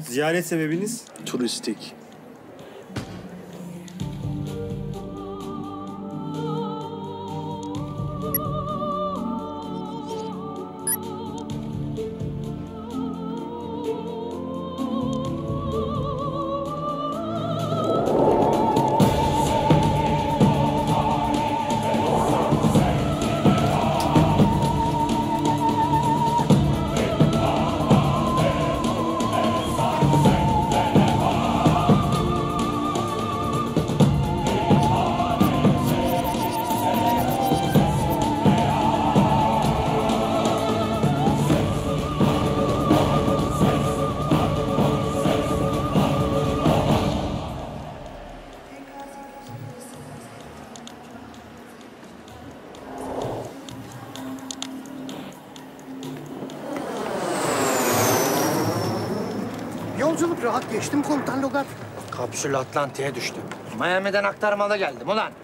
Ziyaret sebebiniz? Turistik. Yolculuk rahat geçtim komutan Logar. Kapsül Atlantik'e düştü. Miami'den aktarmalı geldim ulan.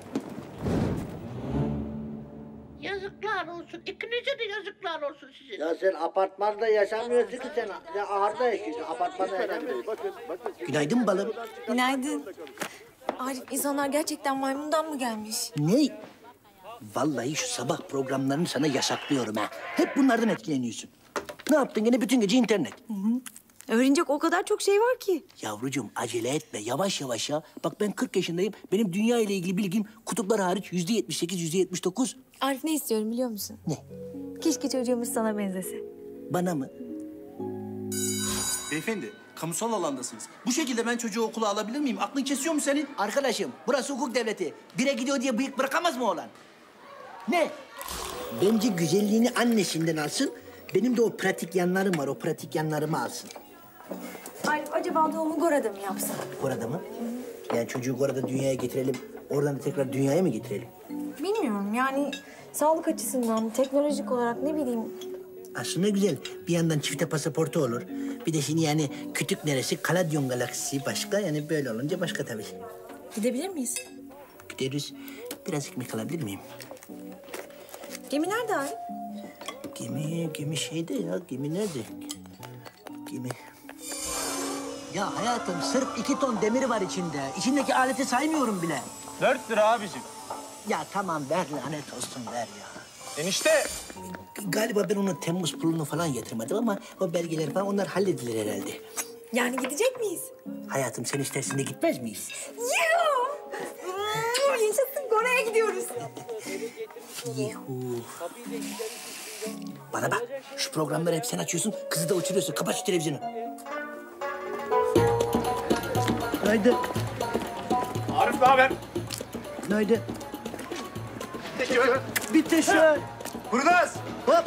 Yazıklar olsun. İkinize de yazıklar olsun sizin. Ya sen apartmanda yaşamıyorsun ki sen. Ya aharda yaşıyorsun. Apartmanda yaşamıyorsun. Günaydın balım. Günaydın. Arif, insanlar gerçekten maymundan mı gelmiş? Ne? Vallahi şu sabah programlarını sana yasaklıyorum ha. Hep bunlardan etkileniyorsun. Ne yaptın gene bütün gece internet? Öğrenecek o kadar çok şey var ki. Yavrucuğum acele etme yavaş yavaş ya. Bak ben 40 yaşındayım. Benim dünya ile ilgili bilgim kutuplar hariç %78, %79. Arif, ne istiyorum biliyor musun? Ne? Keşke çocuğumuz sana benzese. Bana mı? Beyefendi, kamusal alandasınız. Bu şekilde ben çocuğu okula alabilir miyim? Aklın kesiyor mu senin? Arkadaşım burası hukuk devleti. Bire gidiyor diye bıyık bırakamaz mı oğlan? Ne? Bence güzelliğini annesinden alsın. Benim de o pratik yanlarım var. O pratik yanlarımı alsın. Arif, acaba doğumu Gora'da mı yapsak? Gora'da mı? Yani çocuğu Gora'da dünyaya getirelim. Oradan da tekrar dünyaya mı getirelim? Bilmiyorum yani sağlık açısından, teknolojik olarak ne bileyim. Aslında güzel. Bir yandan çifte pasaportu olur. Bir de şimdi yani kütük neresi? Kaladyon galaksisi başka. Yani böyle olunca başka tabii. Gidebilir miyiz? Gideriz. Biraz ekmek alabilir miyim? Gemi nerede Arif? Gemi şeyde ya. Gemi nerede? Gemi... Ya hayatım sırf 2 ton demir var içinde. İçindeki aleti saymıyorum bile. 4 lira abicim. Ya tamam ver lanet olsun ver ya. Enişte. Galiba ben onun Temmuz pulunu falan getirmedim ama o belgeler falan onlar halledilir herhalde. Yani gidecek miyiz? Hayatım sen istersin de gitmez miyiz? Yuh! Yaşasın, Gora'ya gidiyoruz. Yuhu. Bana bak, şu programları hep sen açıyorsun, kızı da uçuruyorsun. Kapat şu televizyonu. Günaydın. Arif ne haber? Günaydın. Bitti şu an. Buradayız. Hop.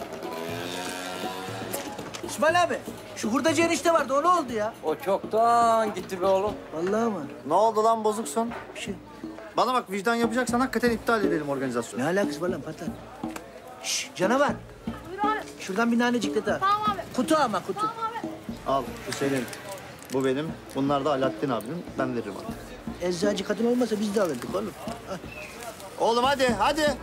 İsmail abi, şu hurdacı enişte vardı, o ne oldu ya? O çoktan gitti be oğlum. Vallahi mı? Ne oldu lan bozuksun? Bir şey. Bana bak vicdan yapacaksan hakikaten iptal edelim organizasyonu. Ne alakası var lan patlar? Şşş, canavar. Buyur abi. Şuradan bir nanecik de daha. Tamam abi. Kutu ama kutu. Tamam abi. Al bu senin. Bu benim. Bunlar da Alaaddin abinin. Ben veririm artık. Eczacı kadın olmasa biz de alırdık oğlum. Al. Oğlum hadi.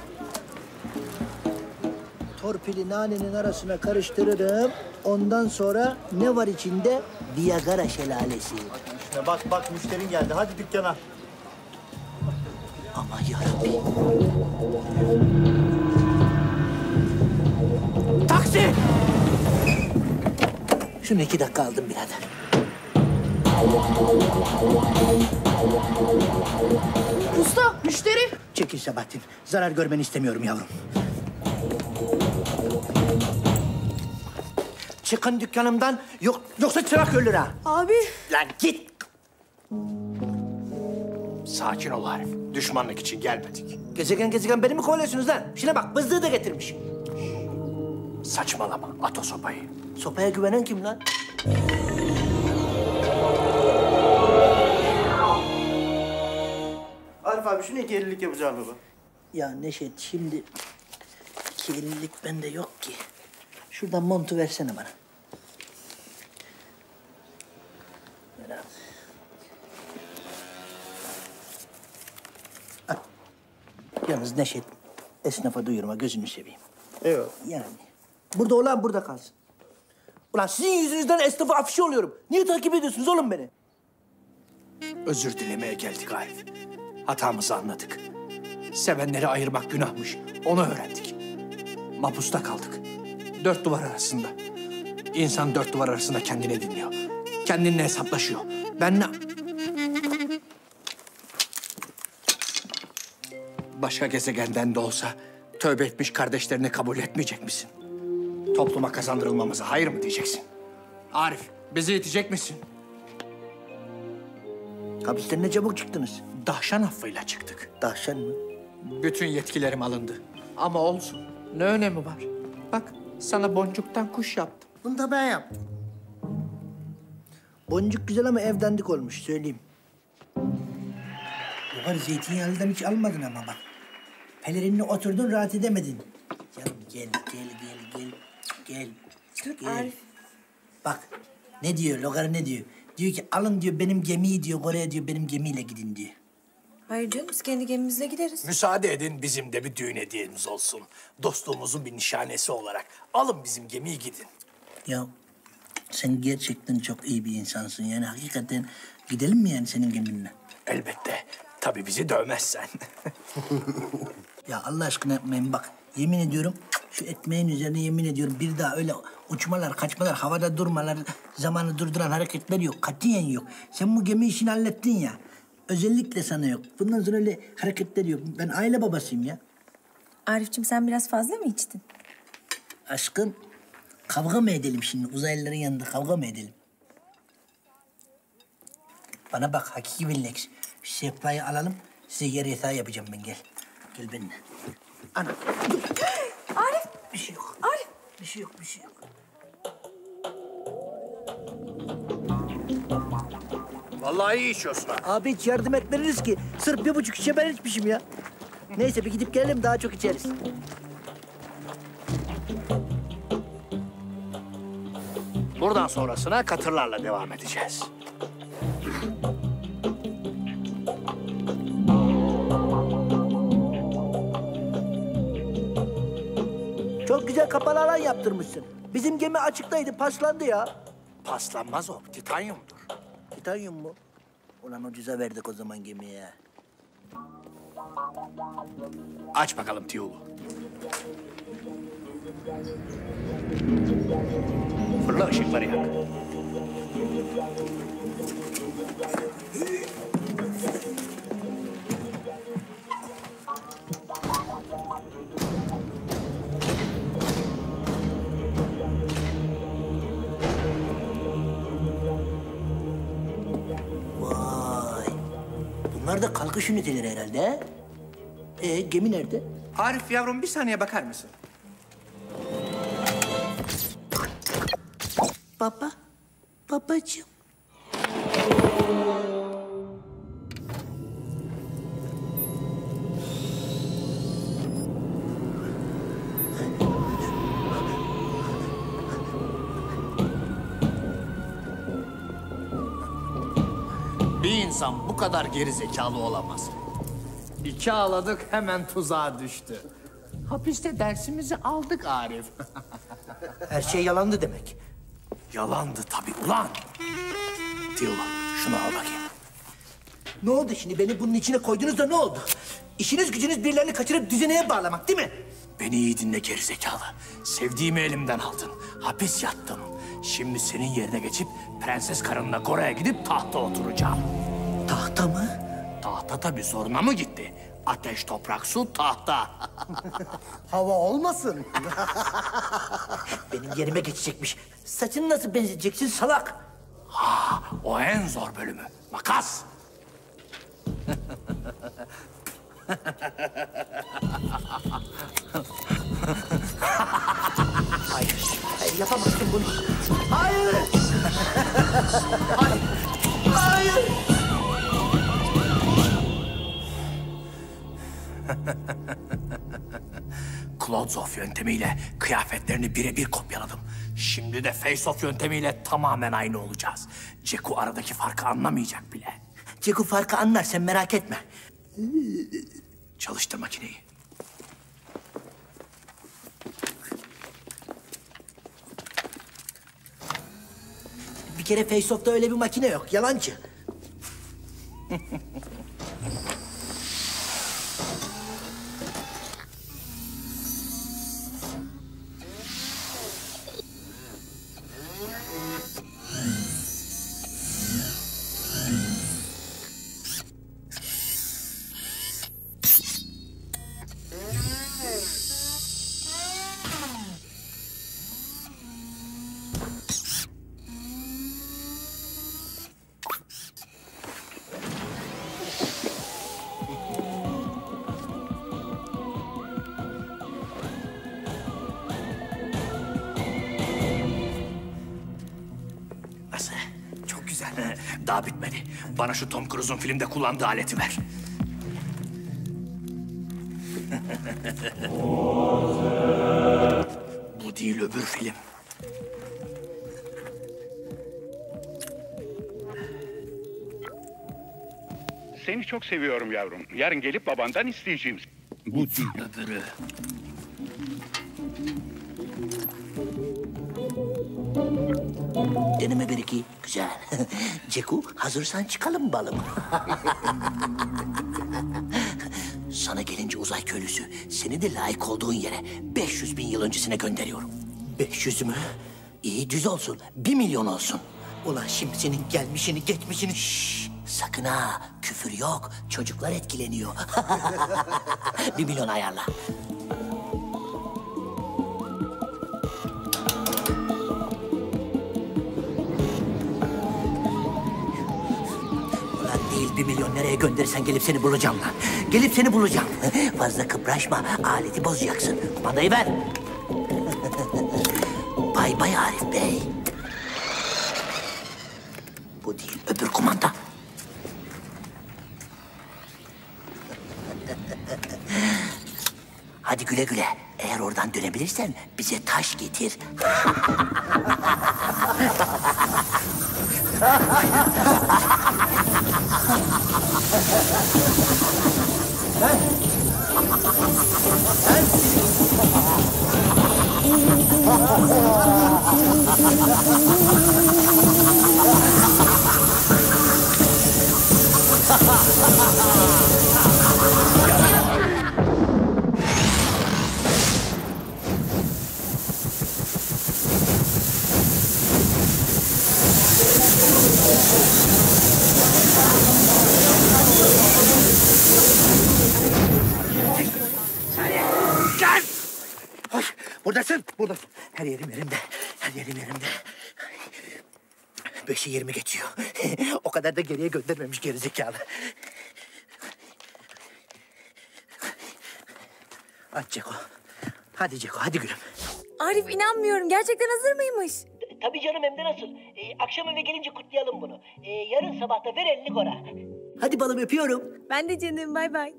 Torpili nanenin arasına karıştırırım. Ondan sonra ne var içinde? Viagra şelalesi. Bak müşterin geldi. Hadi dükkana. Aman yarabbim. Taksi! Şunu 2 dakika aldım birader. Usta, müşteri. Çekil Sabahattin. Zarar görmeni istemiyorum yavrum. Çıkın dükkanımdan. Yoksa çırak ölür ha. Abi. Lan git. Sakin ol Arif. Düşmanlık için gelmedik. Gezegen beni mi kovalıyorsunuz lan? Şuna bak bızlığı da getirmiş. Saçmalama. At o sopayı. Sopaya güvenen kim lan? Arif abi şunu 2.50'lik yapacağım baba. Ya Neşet şimdi 2.50'lik bende yok ki. Şuradan montu versene bana. Ver abi. Al. Yalnız Neşet, esnafa duyurma gözünü seveyim. Eyvallah. Yani burada olan burada kalsın. Ulan sizin yüzünüzden esnafa afişe oluyorum. Niye takip ediyorsunuz oğlum beni? Özür dilemeye geldik Arif. Hatamızı anladık. Sevenleri ayırmak günahmış. Onu öğrendik. Mapusta kaldık. Dört duvar arasında. İnsan dört duvar arasında kendini dinliyor. Kendinle hesaplaşıyor. Ben ne... Başka gezegenden de olsa tövbe etmiş kardeşlerini kabul etmeyecek misin? Topluma kazandırılmamıza hayır mı diyeceksin? Arif, bizi itecek misin? Hapisten ne çabuk çıktınız? Dahşan affıyla çıktık. Dahşan mı? Bütün yetkilerim alındı. Ama olsun. Ne önemi var? Bak, sana boncuktan kuş yaptım. Bunu da ben yaptım. Boncuk güzel ama evdendik olmuş söyleyeyim. Yukarı zeytinyağlıdan hiç almadın ama bak. Pelerinle oturdun rahat edemedin. Canım gel. Arif. Bak ne diyor Logar ne diyor? Diyor ki alın diyor benim gemiyi diyor Kore'ye diyor benim gemiyle gidin diyor. Hayır canım biz kendi gemimizle gideriz. Müsaade edin bizim de bir düğün hediyemiz olsun. Dostluğumuzun bir nişanesi olarak. Alın bizim gemiyi gidin. Ya sen gerçekten çok iyi bir insansın yani hakikaten gidelim mi yani senin geminle? Elbette. Tabii bizi dövmezsen. Ya Allah aşkına yapmayın bak. Yemin ediyorum şu ekmeğin üzerine yemin ediyorum bir daha öyle uçmalar, kaçmalar, havada durmalar, zamanı durduran hareketler yok. Katiyen yok. Sen bu gemi işini hallettin ya. Özellikle sana yok. Bundan sonra öyle hareketler yok. Ben aile babasıyım ya. Arif'cim sen biraz fazla mı içtin? Aşkım kavga mı edelim şimdi? Uzaylıların yanında kavga mı edelim? Bana bak hakiki billex. Şu sehpayı alalım. Size yer yatağı yapacağım ben gel. Gel benimle. Ana dur. Arif! Bir şey yok. Arif! Bir şey yok, bir şey yok. Vallahi iyi içiyorsun ha. Abi hiç yardım etmediniz ki. Sırf 1,5 şişe ben içmişim ya. Neyse bir gidip gelelim daha çok içeriz. Buradan sonrasına katırlarla devam edeceğiz. Çok güzel kapalı alan yaptırmışsın. Bizim gemi açıktaydı, paslandı ya. Paslanmaz o, titanyumdur. Titanyum mu? Ulan ucuza verdik o zaman gemiye. Aç bakalım Tiyulu. Fırla ışıkları yak. Vay. Bunlar da kalkış üniteleri herhalde. Gemi nerede? Arif yavrum bir saniye bakar mısın? Baba. Babacığım. Bir insan bu kadar geri zekalı olamaz. İki ağladık hemen tuzağa düştü. Hapiste dersimizi aldık Arif. Her şey yalandı demek. Yalandı tabii ulan. Tiyulu şunu al bakayım. Ne oldu şimdi? Beni bunun içine koydunuz da ne oldu? İşiniz gücünüz birilerini kaçırıp düzeneye bağlamak değil mi? Beni iyi dinle gerizekalı. Sevdiğimi elimden aldın. Hapis yattım. Şimdi senin yerine geçip prenses karınla Kore'ye gidip tahta oturacağım. Tahta mı? Tahta tabii zoruna mı gitti? Ateş, toprak, su, tahta. Hava olmasın. Benim yerime geçecekmiş. Saçını nasıl benzeteceksin salak? O en zor bölümü. Makas. Hayır, hayır yapamazsın bunu. Hayır! Hayır! Hayır! Clothes-off yöntemiyle kıyafetlerini birebir kopyaladım. Şimdi de face-off yöntemiyle tamamen aynı olacağız. Ceku aradaki farkı anlamayacak bile. Ceku farkı anlar sen merak etme. Çalıştır makineyi. kere Face Off'ta öyle bir makine yok. Yalancı. Nasıl? Çok güzel. Daha bitmedi. Bana şu Tom Cruise'un filmde kullandığı aleti ver. Bu değil, öbür film. Seni çok seviyorum yavrum. Yarın gelip babandan isteyeceğim. Bu değil. Öbürü. Deneme bir iki. Güzel. Ceku, hazırsan çıkalım balım. Sana gelince uzay köylüsü, seni de layık olduğun yere 500.000 yıl öncesine gönderiyorum. 500 mü? İyi, düz olsun. 1 milyon olsun. Ulan şimdi senin gelmişini geçmişini... Şşş, sakın ha, küfür yok. Çocuklar etkileniyor. 1 milyon ayarla. Değil, 1 milyon nereye gönderirsen gelip seni bulacağım lan. Gelip seni bulacağım. Fazla kıpraşma, aleti bozacaksın. Kumandayı ver. Bay bay Arif Bey. Bu değil, öbür kumanda. Hadi güle güle. Eğer oradan dönebilirsen bize taş getir. Ay, buradasın, buradasın. Her yerim yerimde, her yerim yerimde. 5'i 20 geçiyor. O kadar da geriye göndermemiş gerizekalı. Hadi Ceko. Hadi Ceko, hadi gülüm. Arif inanmıyorum. Gerçekten hazır mıymış? Tabii canım, hem de nasıl. Akşam eve gelince kutlayalım bunu. Yarın sabah da ver elini Gora. Hadi balım, öpüyorum. Ben de canım. Bay bay.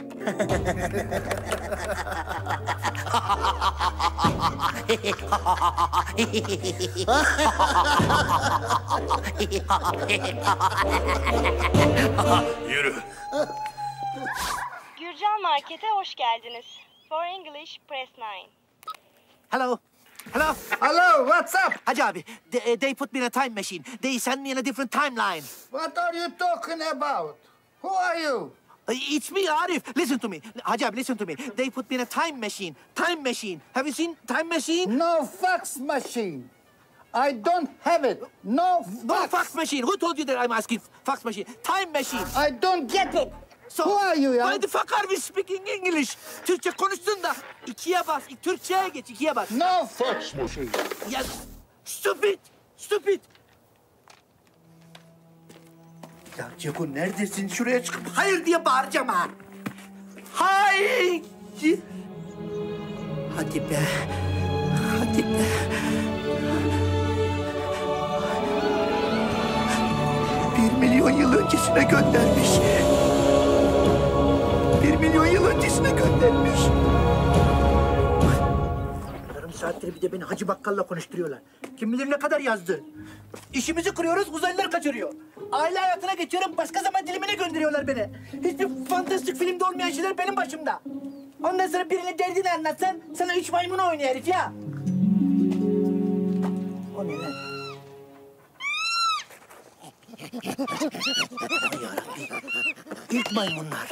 Yürü. Gürcan Market'e hoş geldiniz. For English, press 9. Hello. Hello. Hello, what's up? Hacı abi, they put me in a time machine. They send me in a different timeline. What are you talking about? Who are you? It's me, Arif. Listen to me. Hacı abi, listen to me. They put me in a time machine. Time machine. Have you seen time machine? No fax machine. I don't have it. No fax. No fax machine. Who told you that I'm asking fax machine? Time machine. I don't get it. So, Who are you ya? Why the fuck are we speaking English? Türkçe konuştun da ikiye bas. Türkçe'ye geç, ikiye bas. No fax machine. Ya, stupid. Stupid. Ya Ceko, neredesin? Şuraya çıkıp hayır diye bağıracağım ha. Hayır. Hadi be. Hadi be. 1 milyon yıl öncesine göndermiş. 1 milyon yıl öncesine göndermiş. Yarım saattir bir de beni Hacı Bakkal'la konuşturuyorlar. Kim bilir ne kadar yazdı. İşimizi kuruyoruz, uzaylılar kaçırıyor. Aile hayatına geçiyorum, başka zaman dilimine gönderiyorlar beni. Hiçbir fantastik filmde olmayan şeyler benim başımda. Ondan sonra birine derdini anlatsan, sana 3 maymunu oynuyor herif ya. O ne lan? Yarabbim. İlk maymunlar.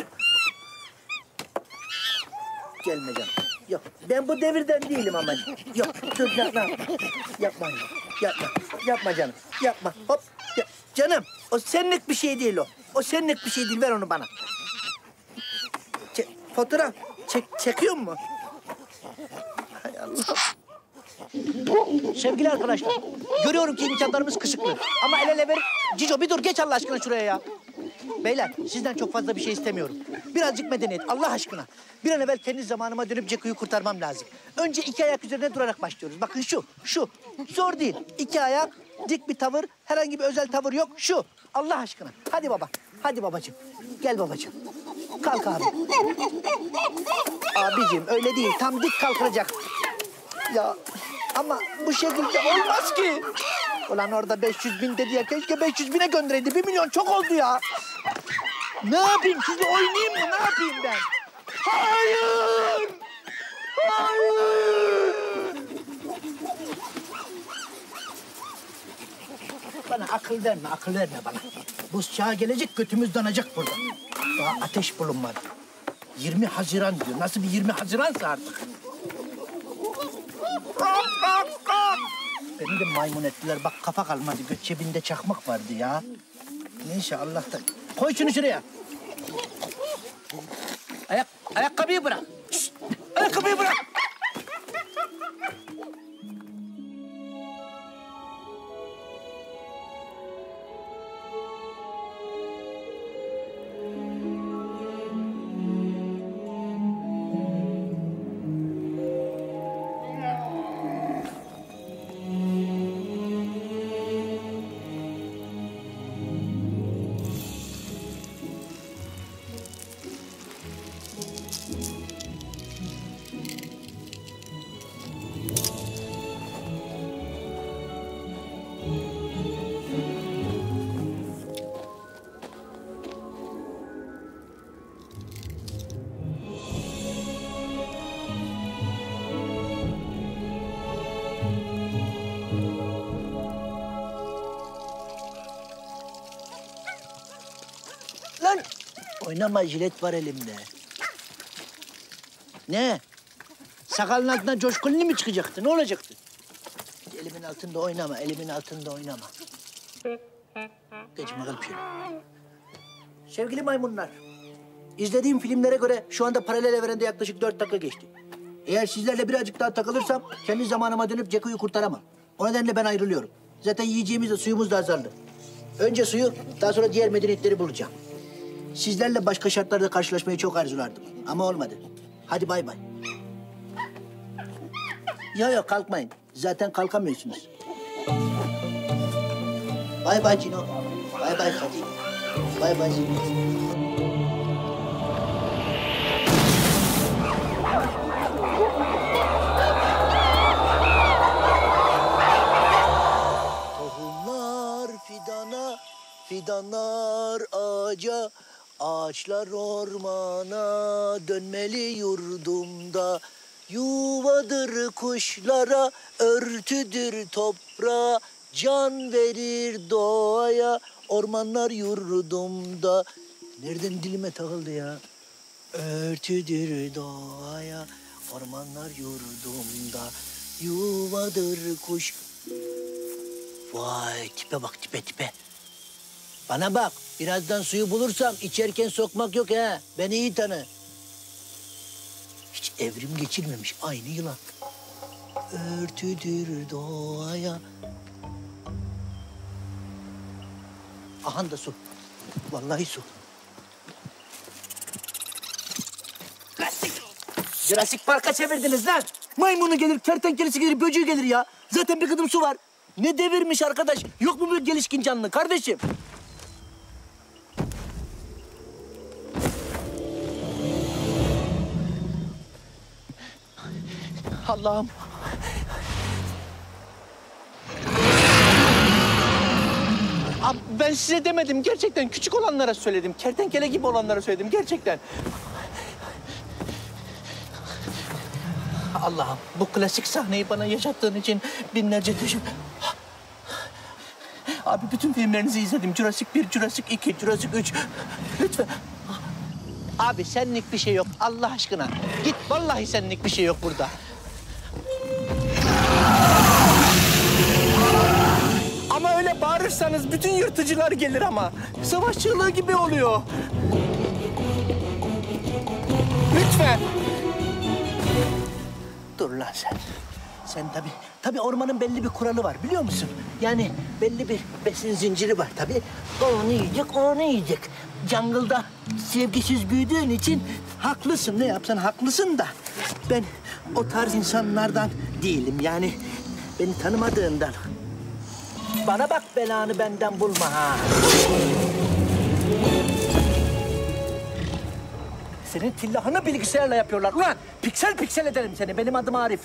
Gelme canım. Yok, ben bu devirden değilim ama. Yok, dur, yapma. Yapma, yapma. Yapma canım, yapma. Hop, ya, canım, o senlik bir şey değil o. O senlik bir şey değil, ver onu bana. Fotoğraf çekiyor mu? Hay Allah. Sevgili arkadaşlar, görüyorum ki imkanlarımız kısıtlı. Ama el ele verip... Cico bir dur, geç Allah aşkına şuraya ya. Beyler, sizden çok fazla bir şey istemiyorum. Birazcık medeniyet, Allah aşkına. Bir an evvel kendi zamanıma dönüp Ceko'yu kurtarmam lazım. Önce 2 ayak üzerine durarak başlıyoruz. Bakın şu. Zor değil. 2 ayak, dik bir tavır, herhangi bir özel tavır yok. Şu, Allah aşkına. Hadi baba, hadi babacığım. Gel babacığım. Kalk abi. Abicim öyle değil, tam dik kalkacak. Ya ama bu şekilde olmaz ki. Ulan orada 500.000 dedi ya, keşke 500.000'e göndereydi. 1 milyon çok oldu ya. Ne yapayım, sizi oynayayım mı, ne yapayım ben? Hayır! Hayır! Bana akıl verme bana. Buz çağı gelecek, götümüz donacak burada. Daha ateş bulunmadı. 20 Haziran diyor. Nasıl bir 20 Haziransa artık. Beni de maymun ettiler. Bak kafa kalmadı. Göt cebinde çakmak vardı ya. Neyse Allah'tan. Koy şunu şuraya. Ayakkabıyı bırak. Şişt, ayakkabıyı bırak. Lan! Oynama, jilet var elimde. Ne? Sakalın altından coşkunlu mu çıkacaktı? Ne olacaktı? Elimin altında oynama, elimin altında oynama. Geç bakalım şöyle. Sevgili maymunlar, izlediğim filmlere göre şu anda paralel evrende yaklaşık 4 dakika geçti. Eğer sizlerle birazcık daha takılırsam kendi zamanıma dönüp Ceko'yu kurtaramam. O nedenle ben ayrılıyorum. Zaten yiyeceğimiz de suyumuz da azaldı. Önce suyu, daha sonra diğer medeniyetleri bulacağım. Sizlerle başka şartlarda karşılaşmayı çok arzulardım ama olmadı. Hadi bay bay. Yok kalkmayın. Zaten kalkamıyorsunuz. Bay bay Cino. Bay bay Hadi. Bay bay Cino. Tohumlar fidana, fidanlar ağaca, ağaçlar ormana, dönmeli yurdumda. Yuvadır kuşlara, örtüdür toprağa, can verir doğaya, ormanlar yurdumda. Nereden dilime takıldı ya? Örtüdür doğaya, ormanlar yurdumda, yuvadır kuş. Vay tipe bak tipe. Bana bak, birazdan suyu bulursam içerken sokmak yok ha. Beni iyi tanı. Hiç evrim geçirmemiş, aynı yılan. Örtüdür doğaya. Aha da su. Vallahi su. Jurassic Park'a çevirdiniz lan. Maymunu gelir, kertenkelesi gelir, böceği gelir ya. Zaten bir gıdım su var. Ne devirmiş arkadaş. Yok mu bir gelişkin canlı kardeşim? Allah'ım. Abi ben size demedim. Gerçekten küçük olanlara söyledim. Kertenkele gibi olanlara söyledim. Gerçekten. Allah'ım bu klasik sahneyi bana yaşattığın için binlerce teşekkür... Abi bütün filmlerinizi izledim. Jurassic 1, Jurassic 2, Jurassic 3. Lütfen. Abi senlik bir şey yok Allah aşkına. Git vallahi senlik bir şey yok burada. Ama öyle bağırırsanız bütün yırtıcılar gelir ama. Savaş çığlığı gibi oluyor. Lütfen. Dur lan sen. Sen tabii ormanın belli bir kuralı var biliyor musun? Yani belli bir besin zinciri var tabii. Onu yiyecek, onu yiyecek. Jungle'da sevgisiz büyüdüğün için haklısın. Ne yapsan haklısın da. Ben o tarz insanlardan değilim. Yani beni tanımadığından. Bana bak belanı benden bulma ha. Senin tillahını bilgisayarla yapıyorlar. Ulan piksel piksel ederim seni. Benim adım Arif.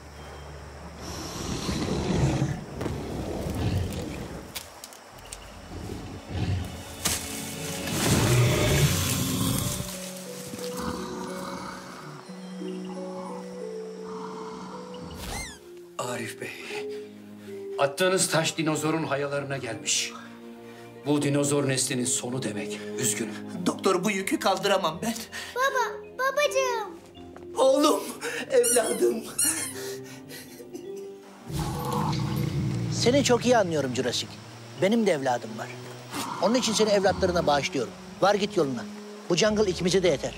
Arif Bey, attığınız taş dinozorun hayalarına gelmiş. Bu dinozor neslinin sonu demek. Üzgünüm. Doktor bu yükü kaldıramam ben. Babacığım. Oğlum, evladım. Seni çok iyi anlıyorum Jurassic. Benim de evladım var. Onun için seni evlatlarına bağışlıyorum. Var git yoluna. Bu jungle ikimize de yeter.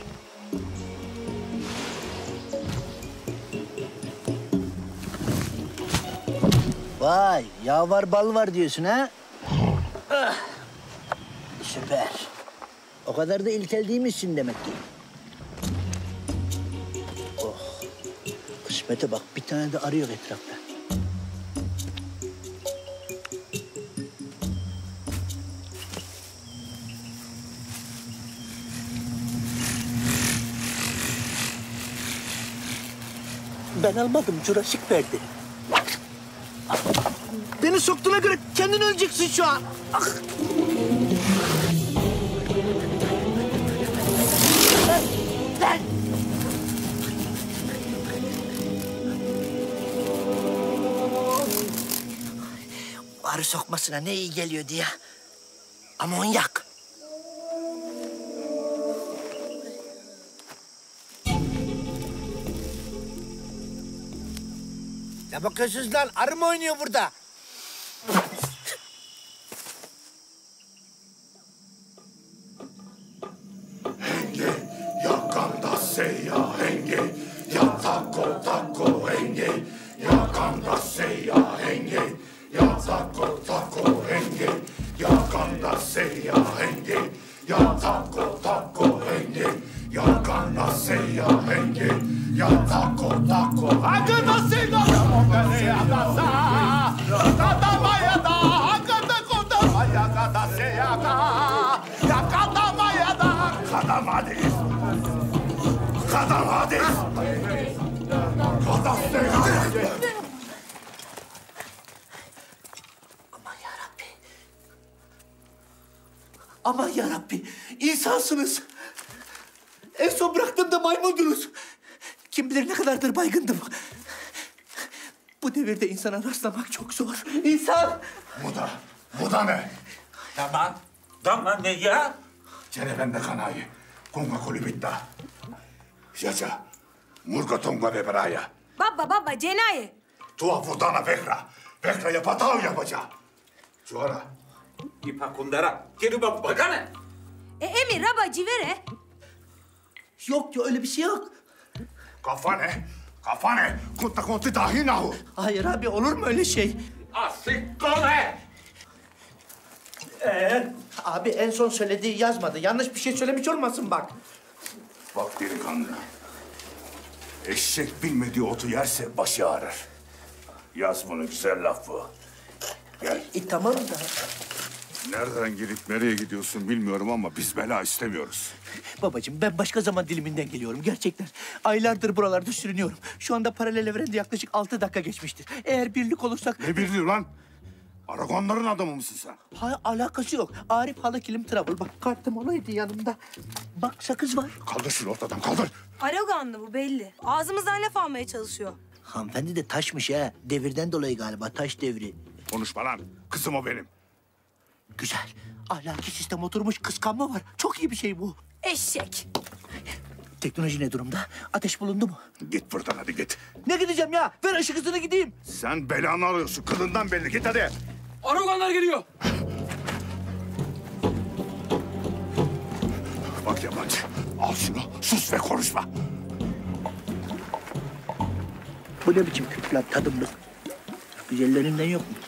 Vay, yağ var bal var diyorsun ha? Ah, süper. O kadar da ilkel değil misin demek ki? Oh, kısmete bak bir tane de arıyor etrafta. Ben almadım, Jurassic verdi. Beni soktuğuna göre kendin öleceksin şu an. Ah. Lan. Arı sokmasına ne iyi geliyordu ya. Amonyak. Ne bakıyorsunuz lan? Arı mı oynuyor burada? Henge, yakanda seya henge, ya tako tako henge, yakanda seya henge, ya tako tako henge, yakanda seya henge, ya tako tako henge, yakanda seya henge, ya tako tako akanda seya henge, yakanda maya da akanda kota maya kada seya yakanda maya da kadamades kadamades kadamades. Aman yarabbi, insansınız. En son bıraktığımda maymundunuz. Kim bilir ne kadardır baygındım. Bu devirde insana rastlamak çok zor. İnsan! Bu da ne? Tamam ne ya? Cerevende kanayı, kunga kulibitta. Yaca, murga tonga beberaya. Baba cenaye. Tua vurdana vekra. Vekra'ya patav yapacağım. Cuara. İpa kundara. Geri bak bakana. Emir raba civere. Yok ya öyle bir şey yok. Kafane, kafane. Kunta kunti dahinahu. Hayır abi olur mu öyle şey? Asikkole. Abi en son söylediği yazmadı. Yanlış bir şey söylemiş olmasın bak. Bak delikanlı. Eşek bilmediği otu yerse başı ağrır. Yaz bunu güzel laf bu. Gel. Tamam da. Nereden gelip nereye gidiyorsun bilmiyorum ama biz bela istemiyoruz. Babacığım ben başka zaman diliminden geliyorum gerçekten. Aylardır buralarda sürünüyorum. Şu anda paralel evrende yaklaşık 6 dakika geçmiştir. Eğer birlik olursak... Ne birliği lan? Aragonların adamı mısın sen? Hayır alakası yok. Arif Halı Kilim Travel. Bak kartım olaydı yanımda. Bak sakız var. Kaldır şunu ortadan kaldır. Araganlı bu belli. Ağzımızdan laf almaya çalışıyor. Hanımefendi de taşmış ha. Devirden dolayı galiba taş devri. Konuşma lan. Kızım o benim. Güzel. Ahlaki sistem oturmuş, kıskanma var. Çok iyi bir şey bu. Eşek. Teknoloji ne durumda? Ateş bulundu mu? Git buradan hadi git. Ne gideceğim ya? Ver ışık hızını gideyim. Sen belanı arıyorsun. Kılından belli. Git hadi. Aroganlar geliyor. Bak yabancı. Al şunu. Sus ve konuşma. Bu ne biçim küp lan tadımlık? Güzellerinden yok mu?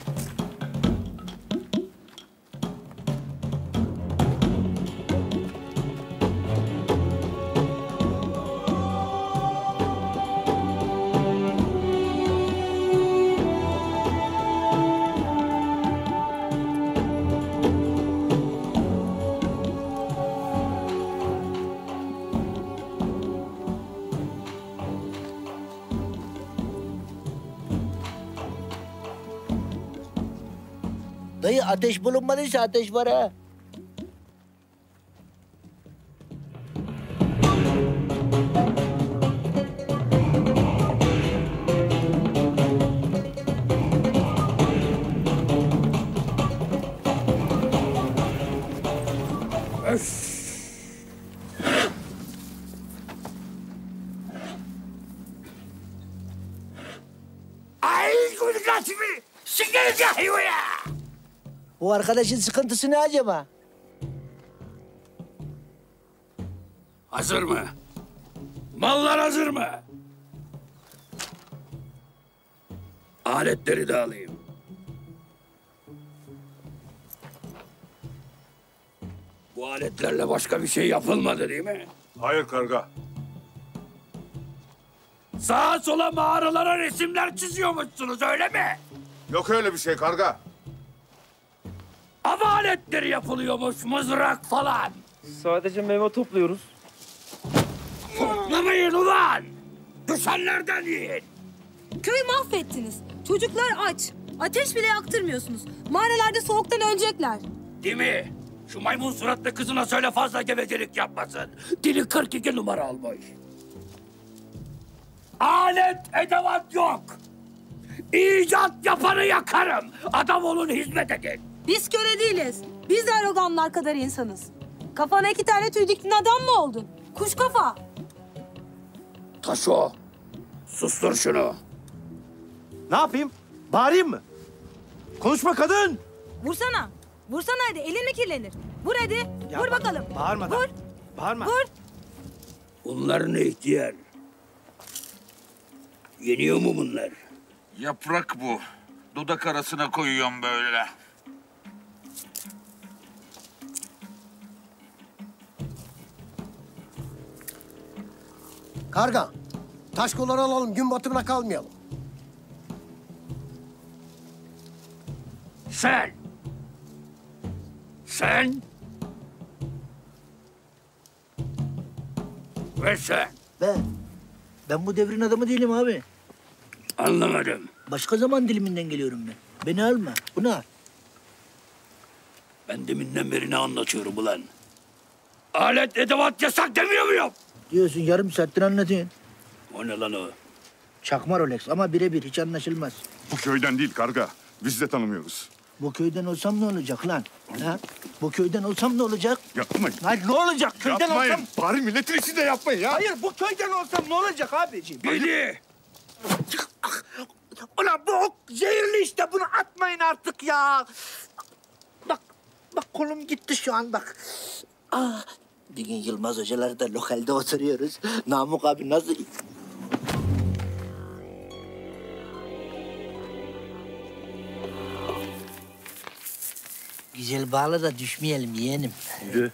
Dayı ateş bulunmadıysa ateş var ha. Ay gülgâsimi. Sikeriz ya. Bu arkadaşın sıkıntısı ne acaba? Hazır mı? Mallar hazır mı? Aletleri de alayım. Bu aletlerle başka bir şey yapılmadı değil mi? Hayır karga. Sağa sola mağaralara resimler çiziyormuşsunuz öyle mi? Yok öyle bir şey karga. Av aletleri yapılıyormuş, mızrak falan. Sadece meyve topluyoruz. Toplamayın ulan! Düşenlerden yiyin. Köyü mahvettiniz. Çocuklar aç. Ateş bile yaktırmıyorsunuz. Mağaralarda soğuktan ölecekler. Değil mi? Şu maymun suratlı kızına söyle fazla gevezelik yapmasın. Dili 42 numara olmuş. Alet edevat yok. İcat yapanı yakarım. Adam olun, hizmet edin. Biz köle değiliz. Biz de aroganlar kadar insanız. Kafana 2 tane tüy diktin adam mı oldun? Kuş kafa. Taşo, sustur şunu. Ne yapayım? Bağırayım mı? Konuşma kadın! Vursana. Vursana hadi. Elin mi kirlenir? Vur hadi. Ya Vur bakalım. Bağırmadan. Vur. Bağırma. Vur. Bunlar ne ihtiyar? Yeniyor mu bunlar? Yaprak bu. Dudak arasına koyuyorum böyle. Karga, taş kolları alalım, gün batımına kalmayalım. Sen! Sen! Ve sen! Ben bu devrin adamı değilim abi. Anlamadım. Başka zaman diliminden geliyorum ben. Beni alma, bunu al. Ben deminden beri ne anlatıyorum ulan? Alet edevat yasak demiyor muyum? Diyorsun yarım saattir anlatıyorsun. O ne lan o? Çakma Rolex ama birebir hiç anlaşılmaz. Bu köyden değil karga. Biz de tanımıyoruz. Bu köyden olsam ne olacak lan? Ha? Bu köyden olsam ne olacak? Yapmayın. Hayır ne olacak? Köyden Yapmayın. olsam... Bari milletin içinde yapmayın ya. Hayır bu köyden olsam ne olacak abiciğim? Beni! Ulan bu ok zehirli işte bunu atmayın artık ya. Bak kolum gitti şu an bak. Bir gün Yılmaz hocalar da lokalde oturuyoruz. Namık abi nasıl... Güzel bağla da düşmeyelim yeğenim. Yürü.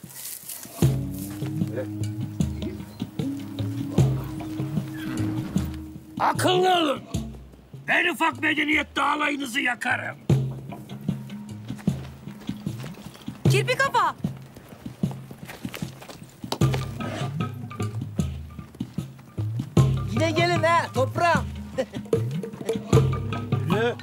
Akıllı olun! En ufak medeniyette alayınızı yakarım. Kirpi kafa. Yine gelin ha toprağım. Ne?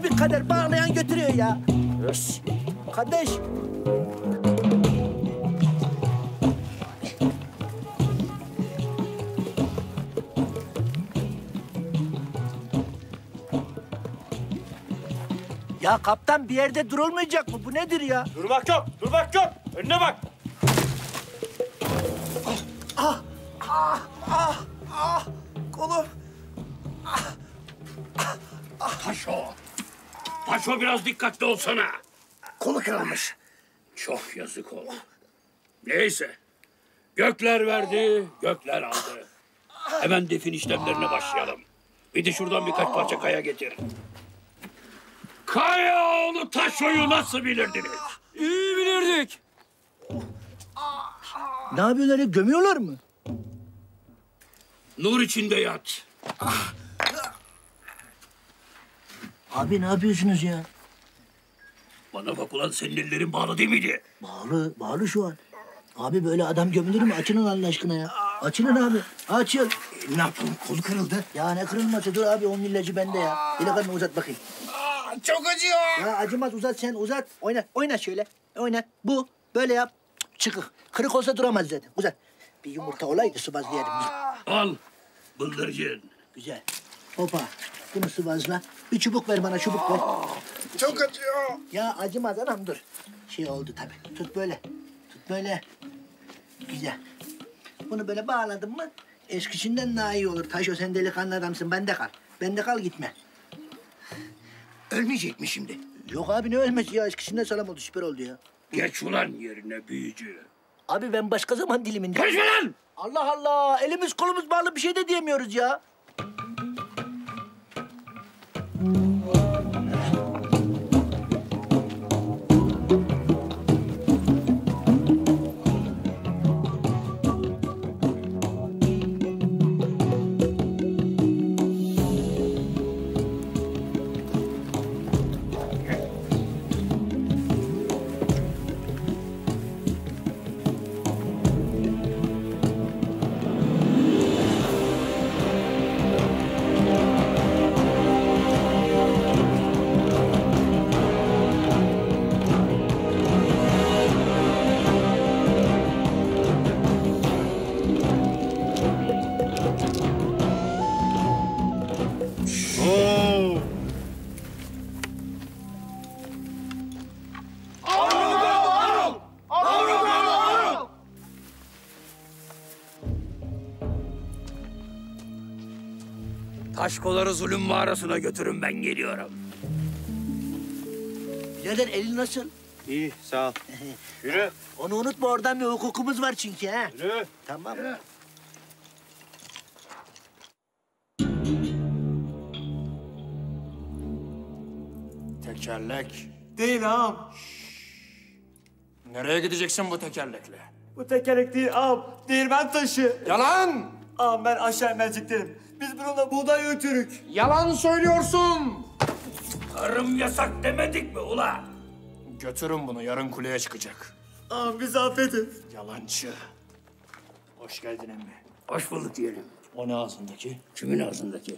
hasbikader bağlayan götürüyor ya. Ös. Kardeş. Ya kaptan bir yerde durulmayacak mı? Bu nedir ya? Durmak yok, durmak yok. Önüne bak. Kolum. Taşo. Taşo biraz dikkatli olsana. Kolu kırılmış. Çok yazık oldu. Neyse. Gökler verdi, gökler aldı. Hemen defin işlemlerine başlayalım. Bir de şuradan birkaç parça kaya getir. Kayaoğlu Taşo'yu nasıl bilirdiniz? İyi bilirdik. Ne yapıyorlar ya? Gömüyorlar mı? Nur içinde yat. Abi ne yapıyorsunuz ya? Bana bak ulan, senin ellerin bağlı değil miydi? Bağlı şu an. Abi böyle adam gömülür mü? Açılın Allah aşkına ya. Açılın abi. Açıl. Ne yapalım, kolu kırıldı. Ya ne kırılması? Dur abi, onun ilacı bende ya. Delikanlı uzat bakayım. Çok acıyor. Ya acımaz, uzat sen, uzat. Oyna şöyle. Oyna. Bu. Böyle yap. Çıkık. Kırık olsa duramaz zaten. Uzat. Bir yumurta olaydı sıvazlayalım. Al. Bıldırcın. Güzel. Hopa. Bunu sıvazla. Bir çubuk ver bana, çubuk ver. Çok acıyor. Ya acımaz anam, dur. Şey oldu tabii. Tut böyle. Tut böyle. Güzel. Bunu böyle bağladın mı eskisinden daha iyi olur. Taşo, sen delikanlı adamsın. Bende kal. Bende kal, gitme. Ölmeyecek mi şimdi? Yok abi, ne ölmesi ya? Eskisinden sağlam oldu. Süper oldu ya. Geç ulan yerine büyücü. Abi ben başka zaman diliminde... Konuşma lan! Allah Allah! Elimiz kolumuz bağlı, bir şey de diyemiyoruz ya. Taşkoları zulüm mağarasına götürün, ben geliyorum. Birader, elin nasıl? İyi, sağ ol. Yürü. Onu unutma, oradan bir hukukumuz var çünkü ha. Yürü. Tamam. Yürü. Tekerlek. Değil ağam. Nereye gideceksin bu tekerlekle? Bu tekerlek değil ağam. Değirmen taşı. Yalan! Ağam ben aşağı merceklerim. Biz bununla buğday ötürük. Yalan söylüyorsun! Tarım yasak demedik mi ula? Götürün bunu, yarın kuleye çıkacak. Ağam bizi affedin. Yalancı. Hoş geldin emmi. Hoş bulduk diyelim. O ne ağzındaki? Kimin ağzındaki?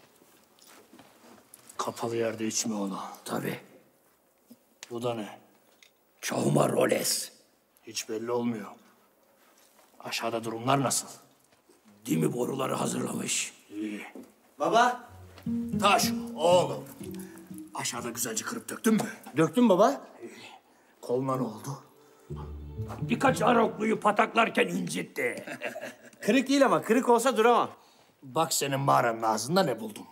Kapalı yerde içme onu. Tabii. Bu da ne? Çahuma roles. Hiç belli olmuyor. Aşağıda durumlar nasıl? Dimi boruları hazırlamış. İyi. Baba. Taş, oğlum. Aşağıda güzelce kırıp döktün mü? Döktüm baba. Koluna ne oldu? Birkaç arokluyu pataklarken incitti. Kırık değil ama kırık olsa duramam. Bak senin mağaranın ağzında ne buldum.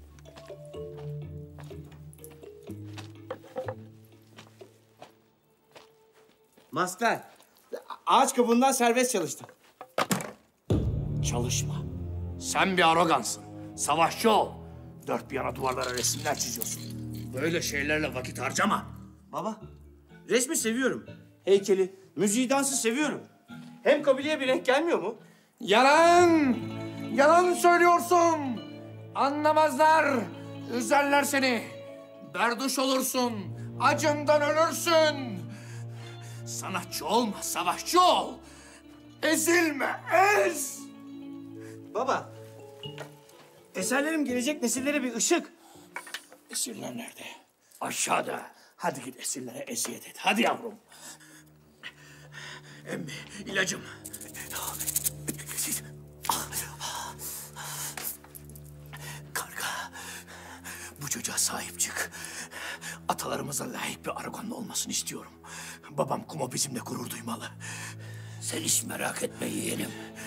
Maskler. Ağaç kabuğundan serbest çalıştım. Çalışma. Sen bir arogansın. Savaşçı ol. Dört bir yana duvarlara resimler çiziyorsun. Böyle şeylerle vakit harcama. Baba, resmi seviyorum. Heykeli, müziği, dansı seviyorum. Hem kabileye bir renk gelmiyor mu? Yalan! Yalan söylüyorsun! Anlamazlar! Üzerler seni! Berduş olursun! Acından ölürsün! Sanatçı olma, savaşçı ol! Ezilme, ez! Baba, eserlerim gelecek nesillere bir ışık. Esirler nerede? Aşağıda. Hadi git esirlere eziyet et. Hadi yavrum. Emmi, ilacım. Karga, bu çocuğa sahip çık. Atalarımıza layık bir Aragonlu olmasını istiyorum. Babam Kumo bizimle gurur duymalı. Sen hiç merak etme yeğenim.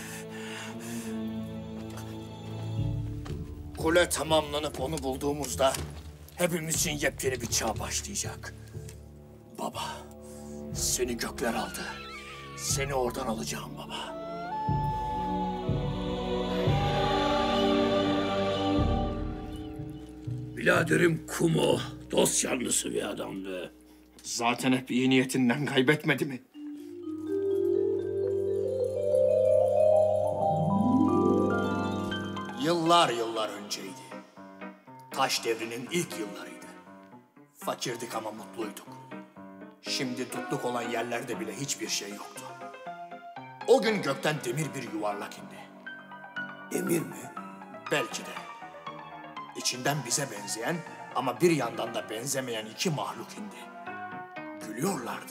Kule tamamlanıp onu bulduğumuzda hepimiz için yepyeni bir çağ başlayacak. Baba, seni gökler aldı. Seni oradan alacağım baba. Biraderim Kumo dost yanlısı bir adamdı. Zaten hep iyi niyetinden kaybetmedi mi? Yıllar yıllar önceydi. Taş devrinin ilk yıllarıydı. Fakirdik ama mutluyduk. Şimdi tutluk olan yerlerde bile hiçbir şey yoktu. O gün gökten demir bir yuvarlak indi. Demir mi? Belki de. İçinden bize benzeyen ama bir yandan da benzemeyen iki mahluk indi. Gülüyorlardı.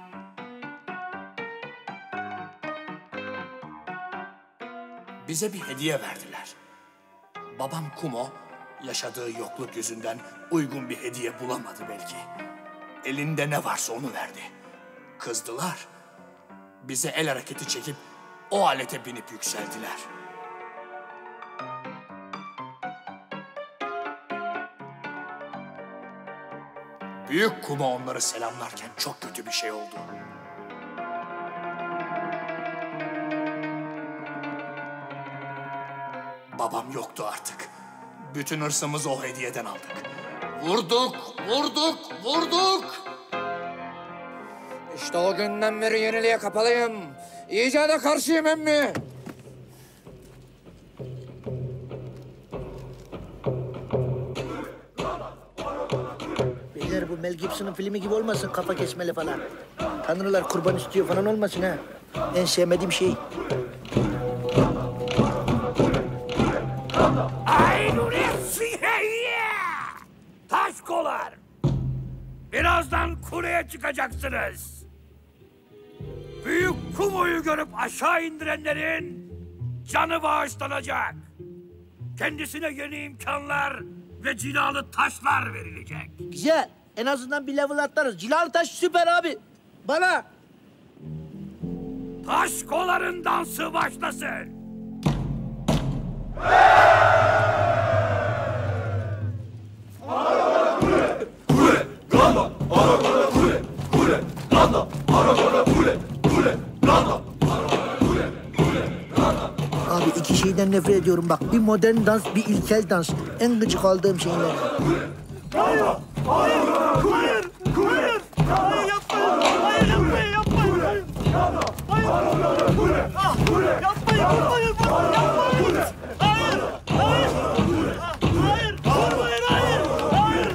Bize bir hediye verdiler. Babam Kumo yaşadığı yokluk yüzünden uygun bir hediye bulamadı belki. Elinde ne varsa onu verdi. Kızdılar. Bize el hareketi çekip o alete binip yükseldiler. Büyük Kumo onları selamlarken çok kötü bir şey oldu. Babam yoktu artık. Bütün hırsımızı o hediyeden aldık. Vurduk, vurduk, vurduk! İşte o günden beri yeniliğe kapalıyım. İcada karşıyım emmi. Beyler bu Mel Gibson'ın filmi gibi olmasın, kafa kesmeli falan. Tanrılar kurban istiyor falan olmasın ha. En sevmediğim şey. Taşkolar! Birazdan kuleye çıkacaksınız. Büyük Kumo'yu görüp aşağı indirenlerin canı bağışlanacak. Kendisine yeni imkanlar ve cilalı taşlar verilecek. Güzel. En azından bir level atlarız. Cilalı taş süper abi. Bana. Taşkoların dansı başlasın. Abi iki şeyden nefret ediyorum bak. Bir modern dans, bir ilkel dans. En gıcık aldığım şeyler. Hayır! Hayır! Hayır! Hayır! Hayır yapmayın! Hayır yapmayın! Yapmayın! Hayır! Hayır! Yapmayın! Yapmayın! Yapmayın! Hayır! Hayır! Hayır! Vurmayın! Hayır! Hayır!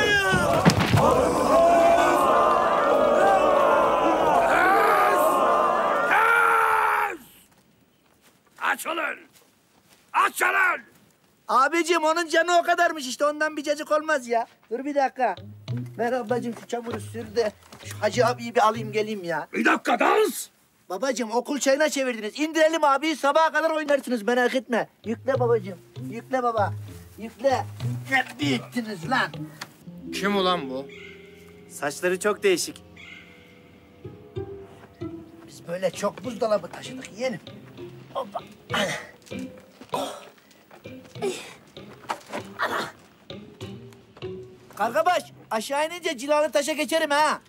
Açılın! Açılın! Abicim onun canı o kadarmış işte. Ondan bir cacık olmaz ya. Dur bir dakika. Ver ablacığım şu çamuru sür de şu Hacı abiyi bir alayım geleyim ya. Bir dakika dans! Babacığım okul çayına çevirdiniz. İndirelim abi, sabaha kadar oynarsınız merak etme. Yükle babacığım. Yükle baba. Yükle. Ne büyüttünüz lan? Kim ulan bu? Saçları çok değişik. Biz böyle çok buzdolabı taşıdık yeğenim. Hoppa. Oh. Ana. Kargabaş aşağı inince cilalı taşa geçerim ha.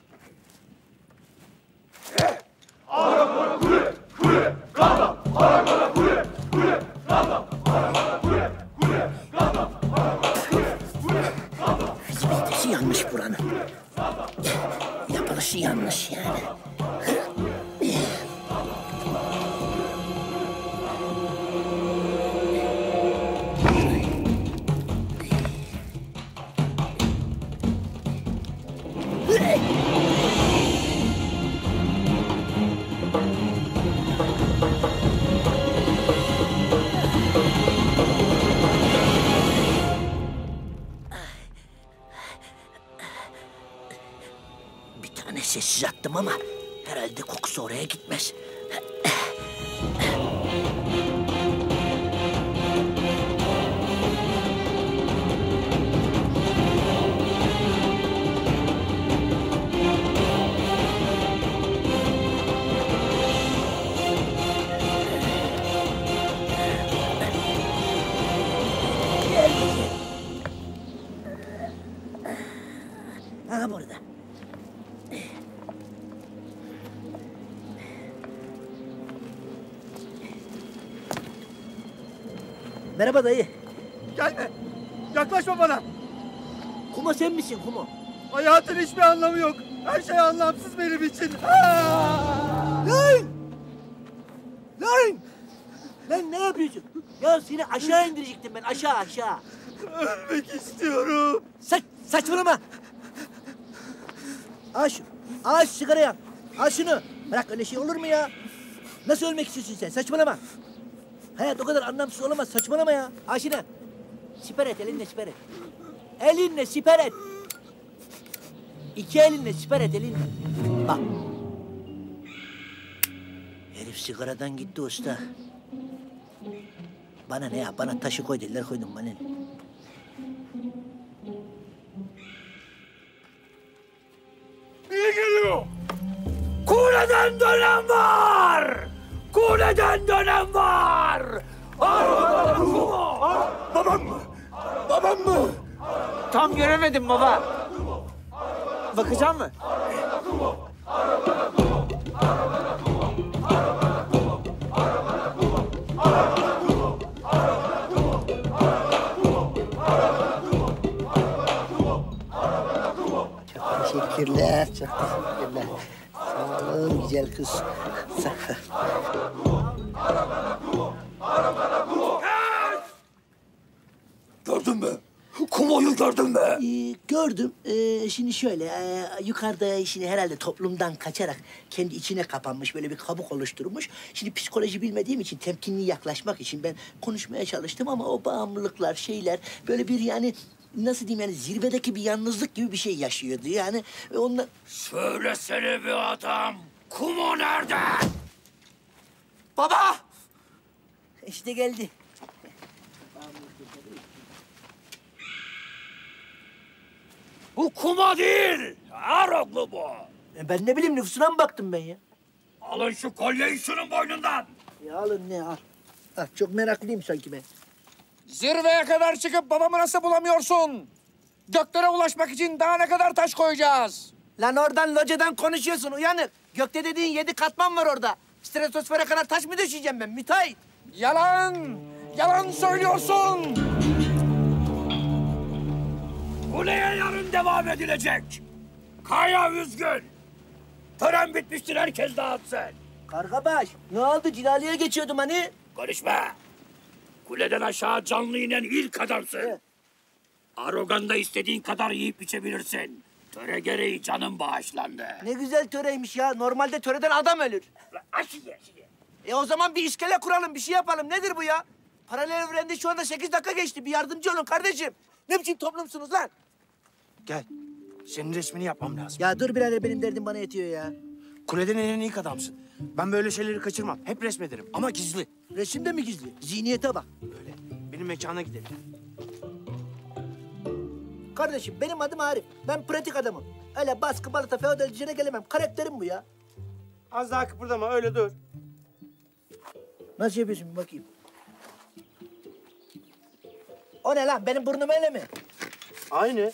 Aragora kule! Kule! Kanda! Aragora kule! Kule! Kanda! Aragora kule! Kule! Kanda! Aragora kule! Kule! Kanda! Fizibilitesi yanlış buranın. Yapılışı yanlış yani. dipsiz attım ama herhalde kokusu oraya gitmez. Aha burada. Merhaba dayı. Gelme. Yaklaşma bana. Kumo sen misin Kumo? Hayatın hiçbir anlamı yok. Her şey anlamsız benim için. Lan! Lan! Lan ne yapıyorsun? Ya seni aşağı indirecektim ben, aşağı. Ölmek istiyorum. Saçmalama. Al şu. Al şu sigarayı al. Al şunu. Bırak öyle şey olur mu ya? Nasıl ölmek istiyorsun sen? Saçmalama. Hayat o kadar anlamsız olamaz. Saçmalama ya. Al şunu. Siper et, elinle siper et. Elinle siper et. İki elinle siper et, elinle. Bak. Herif sigaradan gitti usta. Bana ne ya? Bana taşı koy dediler, koydum bana ne? Niye geliyor? Kuleden dönen var! Kuleden dönen var! Babam mı? Babam mı? Tam göremedim baba. Bakacağım mı? Teşekkürler, çok teşekkürler. Sağ olun güzel kız. Gördün mü? Kumo'yu gördün mü? Gördüm. Şimdi şöyle, yukarıda şimdi herhalde toplumdan kaçarak kendi içine kapanmış, böyle bir kabuk oluşturmuş. Şimdi psikoloji bilmediğim için, temkinli yaklaşmak için ben konuşmaya çalıştım ama o bağımlılıklar, şeyler böyle bir yani nasıl diyeyim yani zirvedeki bir yalnızlık gibi bir şey yaşıyordu yani. Ondan... Söylesene bir adam. Kumo nerede? Baba! İşte geldi. Bu Kumo değil. Aroglu bu. Ben ne bileyim nüfusuna mı baktım ben ya? Alın şu kolyeyi şunun boynundan. Ya alın ne al. Ah, çok meraklıyım sanki ben. Zirveye kadar çıkıp babamı nasıl bulamıyorsun? Göklere ulaşmak için daha ne kadar taş koyacağız? Lan oradan locadan konuşuyorsun uyanık. Gökte dediğin 7 katman var orada. Stratosfere kadar taş mı düşeceğim ben müteahhit? Yalan! Yalan söylüyorsun! Kuleye yarın devam edilecek. Kaya üzgün. Tören bitmiştir, herkes dağıtsın. Kargabaş ne oldu Cilali'ye geçiyordum hani? Konuşma. Kuleden aşağı canlı inen ilk adamsın. Aroganda istediğin kadar yiyip içebilirsin. Töre gereği canın bağışlandı. Ne güzel töreymiş ya. Normalde töreden adam ölür. Aşiye. O zaman bir iskele kuralım, bir şey yapalım. Nedir bu ya? Paralel evrende şu anda 8 dakika geçti. Bir yardımcı olun kardeşim. Ne biçim toplumsunuz lan? Gel. Senin resmini yapmam lazım. Ya dur birader, benim derdim bana yetiyor ya. Kuleden inen ilk adamsın. Ben böyle şeyleri kaçırmam. Hep resmederim ama gizli. Resim de mi gizli? Zihniyete bak. Öyle. Benim mekana gidelim. Kardeşim benim adım Arif. Ben pratik adamım. Öyle baskı, balata, feodal düzene gelemem. Karakterim bu ya. Az daha kıpırdama öyle dur. Nasıl yapıyorsun bir bakayım. O ne lan? Benim burnum öyle mi? Aynı.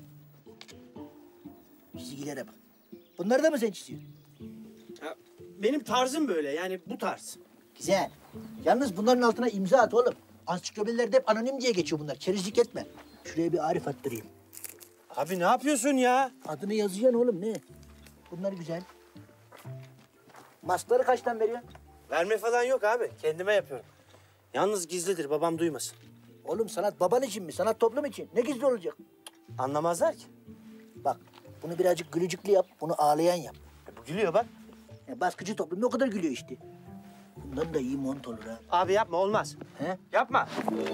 Çizgilere bak. Bunları da mı sen çiziyorsun? Ya, benim tarzım böyle yani bu tarz. Güzel. Yalnız bunların altına imza at oğlum. Ansiklopedilerde hep anonim diye geçiyor bunlar. Kerizlik etme. Şuraya bir Arif attırayım. Abi ne yapıyorsun ya? Adını yazacaksın oğlum ne? Bunlar güzel. Maskları kaçtan veriyorsun? Verme falan yok abi. Kendime yapıyorum. Yalnız gizlidir, babam duymasın. Oğlum sanat baban için mi? Sanat toplum için. Ne gizli olacak? Anlamazlar ki. Bak bunu birazcık gülücüklü yap. Bunu ağlayan yap. Bu gülüyor bak. Baskıcı toplumda o kadar gülüyor işte. Bundan da iyi mont olur ha. Abi yapma, olmaz. He? Yapma.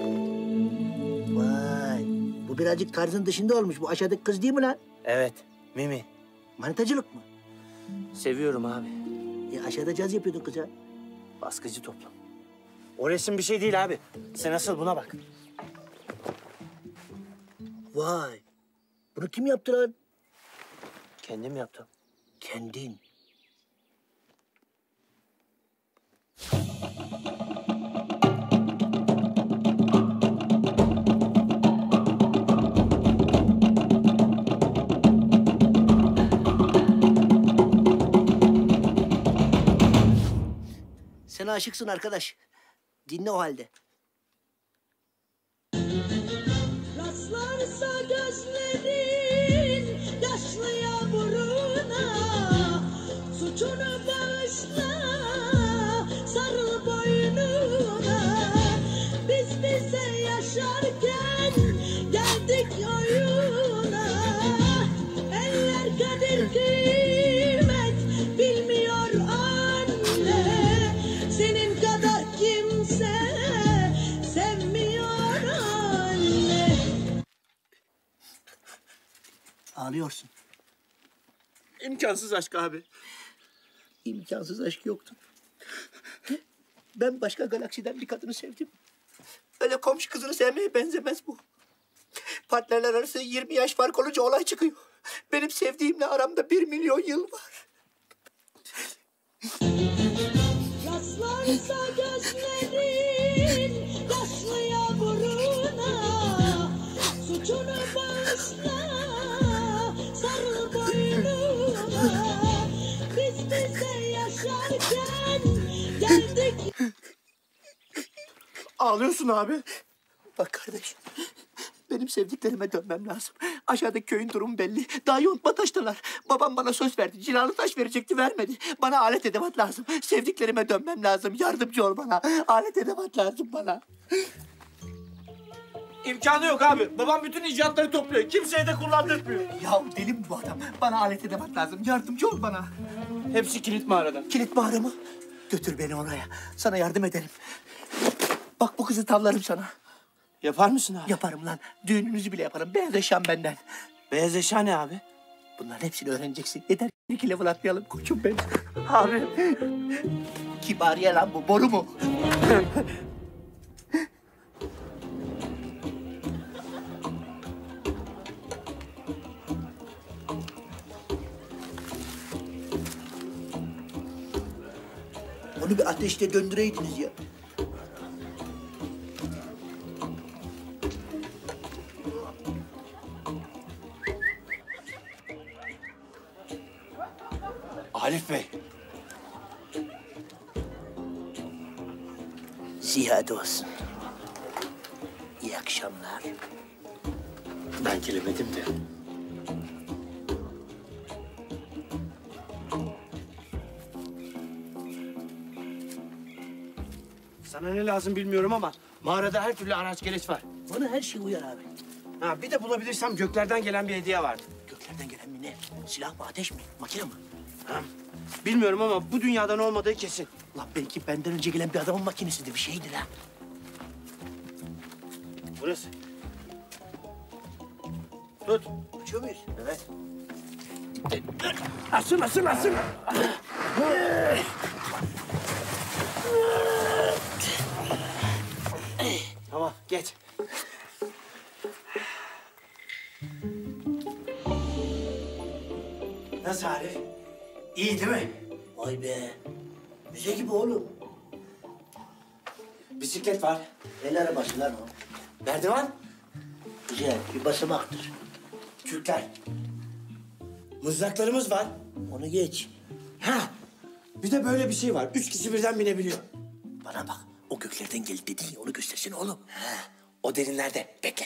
Vay. Bu birazcık tarzın dışında olmuş. Bu aşağıdaki kız değil mi lan? Evet, Mimi. Manitacılık mı? Seviyorum abi. Ya aşağıda caz yapıyordun kıza. Baskıcı toplum. O resim bir şey değil abi. Sen asıl buna bak. Vay. Bunu kim yaptı lan? Kendim yaptım. Kendin. Sen aşıksın arkadaş. Dinle o halde. Rastlarsa gözlerin yaşlı yağmuruna, suçunu bağışla, sarıl boynuna. Biz bize yaşarken geldik oyuna, eller kadir kıymet bilmiyor anne, senin kadar kimse sevmiyor anne. Ağlıyorsun. İmkansız aşk abi. İmkansız aşk yoktu. Ben başka galaksiden bir kadını sevdim. Öyle komşu kızını sevmeye benzemez bu. Partnerler arası 20 yaş fark olunca olay çıkıyor. Benim sevdiğimle aramda 1 milyon yıl var. Rastlarsa gözlerin yaşlı yağmuruna, suçunu bağışla, sarıl boynuna. Biz bize yaşarken geldik. Ağlıyorsun abi. Bak kardeş, benim sevdiklerime dönmem lazım. Aşağıdaki köyün durumu belli. Daha yontma taştılar. Babam bana söz verdi. Cilalı taş verecekti, vermedi. Bana alet edevat lazım. Sevdiklerime dönmem lazım. Yardımcı ol bana. Alet edevat lazım bana. İmkanı yok abi. Babam bütün icatları topluyor. Kimseye de kullandırmıyor. Ya deli mi bu adam? Bana alet edevat lazım. Yardımcı ol bana. Hepsi kilit mağarada. Kilit mağara mı? Götür beni oraya. Sana yardım ederim. Bak bu kızı tavlarım sana. Yapar mısın abi? Yaparım lan. Düğünümüzü bile yaparım. Beyaz eşyam benden. Beyaz eşya ne abi? Bunların hepsini öğreneceksin. Yeter ki 2 level atlayalım koçum benim. Abi. Kibariye lan bu. Boru mu? Onu bir ateşte döndüreydiniz ya. Arif Bey. Ziyade olsun. İyi akşamlar. Ben gelemedim de. Sana ne lazım bilmiyorum ama mağarada her türlü araç gereç var. Bana her şey uyar abi. Ha, bir de bulabilirsem göklerden gelen bir hediye vardı. Göklerden gelen mi ne? Silah mı, ateş mi, makine mi? Ha, bilmiyorum ama bu dünyadan olmadığı kesin. Lan belki benden önce gelen bir adamın makinesidir, bir şeydir ha. Burası. Tut. Uçuyor muyuz? Evet. Asıl, asıl, asıl. Tamam, geç. Nasıl Arif? İyi değil mi? Vay be. Müze gibi oğlum. Bisiklet var. El arabası lan o. Merdiven. Güzel, bir basamaktır. Kürkler. Mızraklarımız var. Onu geç. Ha, bir de böyle bir şey var. 3 kişi birden binebiliyor. Bana bak, o göklerden geldi dedin ya, onu göstersene oğlum. Ha, o derinlerde. Bekle.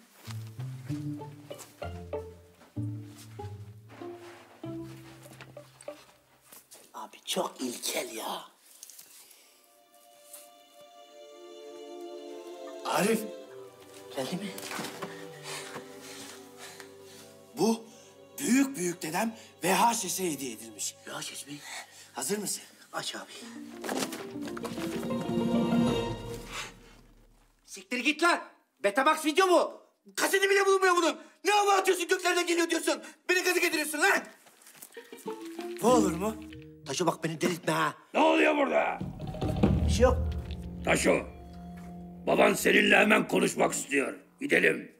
Abi çok ilkel ya. Arif, Geldi mi? bu büyük dedem VHS'e hediye edilmiş. VHS mi? Hazır mısın? Aç abi. Siktir git lan. Betamax video mu? Kaseti bile bulmuyor bunun. Ne hava atıyorsun, göklerden geliyor diyorsun. Beni gazı getiriyorsun lan. Bu olur mu? Taşo bak beni delirtme ha. Ne oluyor burada? Bir şey yok. Taşo, baban seninle hemen konuşmak istiyor. Gidelim.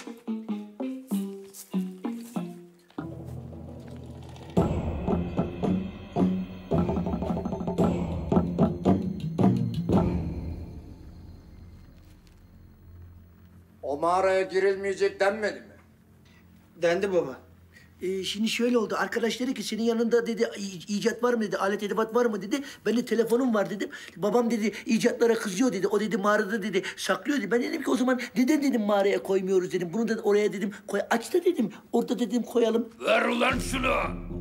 O mağaraya girilmeyecek denmedi mi? Dendi baba. Şimdi şöyle oldu. Arkadaş dedi ki senin yanında dedi icat var mı dedi, alet edevat var mı dedi. Ben de telefonum var dedim. Babam dedi icatlara kızıyor dedi. O dedi mağarada dedi saklıyor dedi. Ben dedim ki o zaman neden dedim mağaraya koymuyoruz dedim. Bunu da oraya dedim koy. Aç da dedim. Orada dedim koyalım. Ver ulan şunu.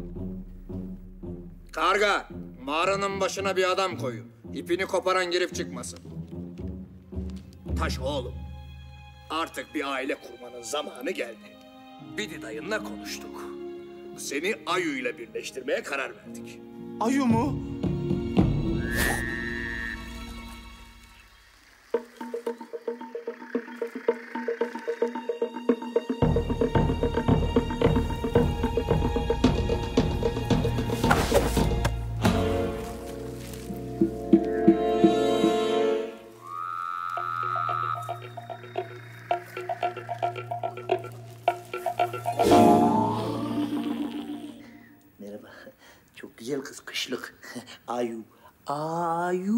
Karga, mağaranın başına bir adam koyun. İpini koparan girip çıkmasın. Taş oğlum, artık bir aile kurmanın zamanı geldi. Bidi dayınla konuştuk. Seni Ayu ile birleştirmeye karar verdik. Ayu mu? Merhaba. Çok güzel kız kışlık. Ayu. Ayu.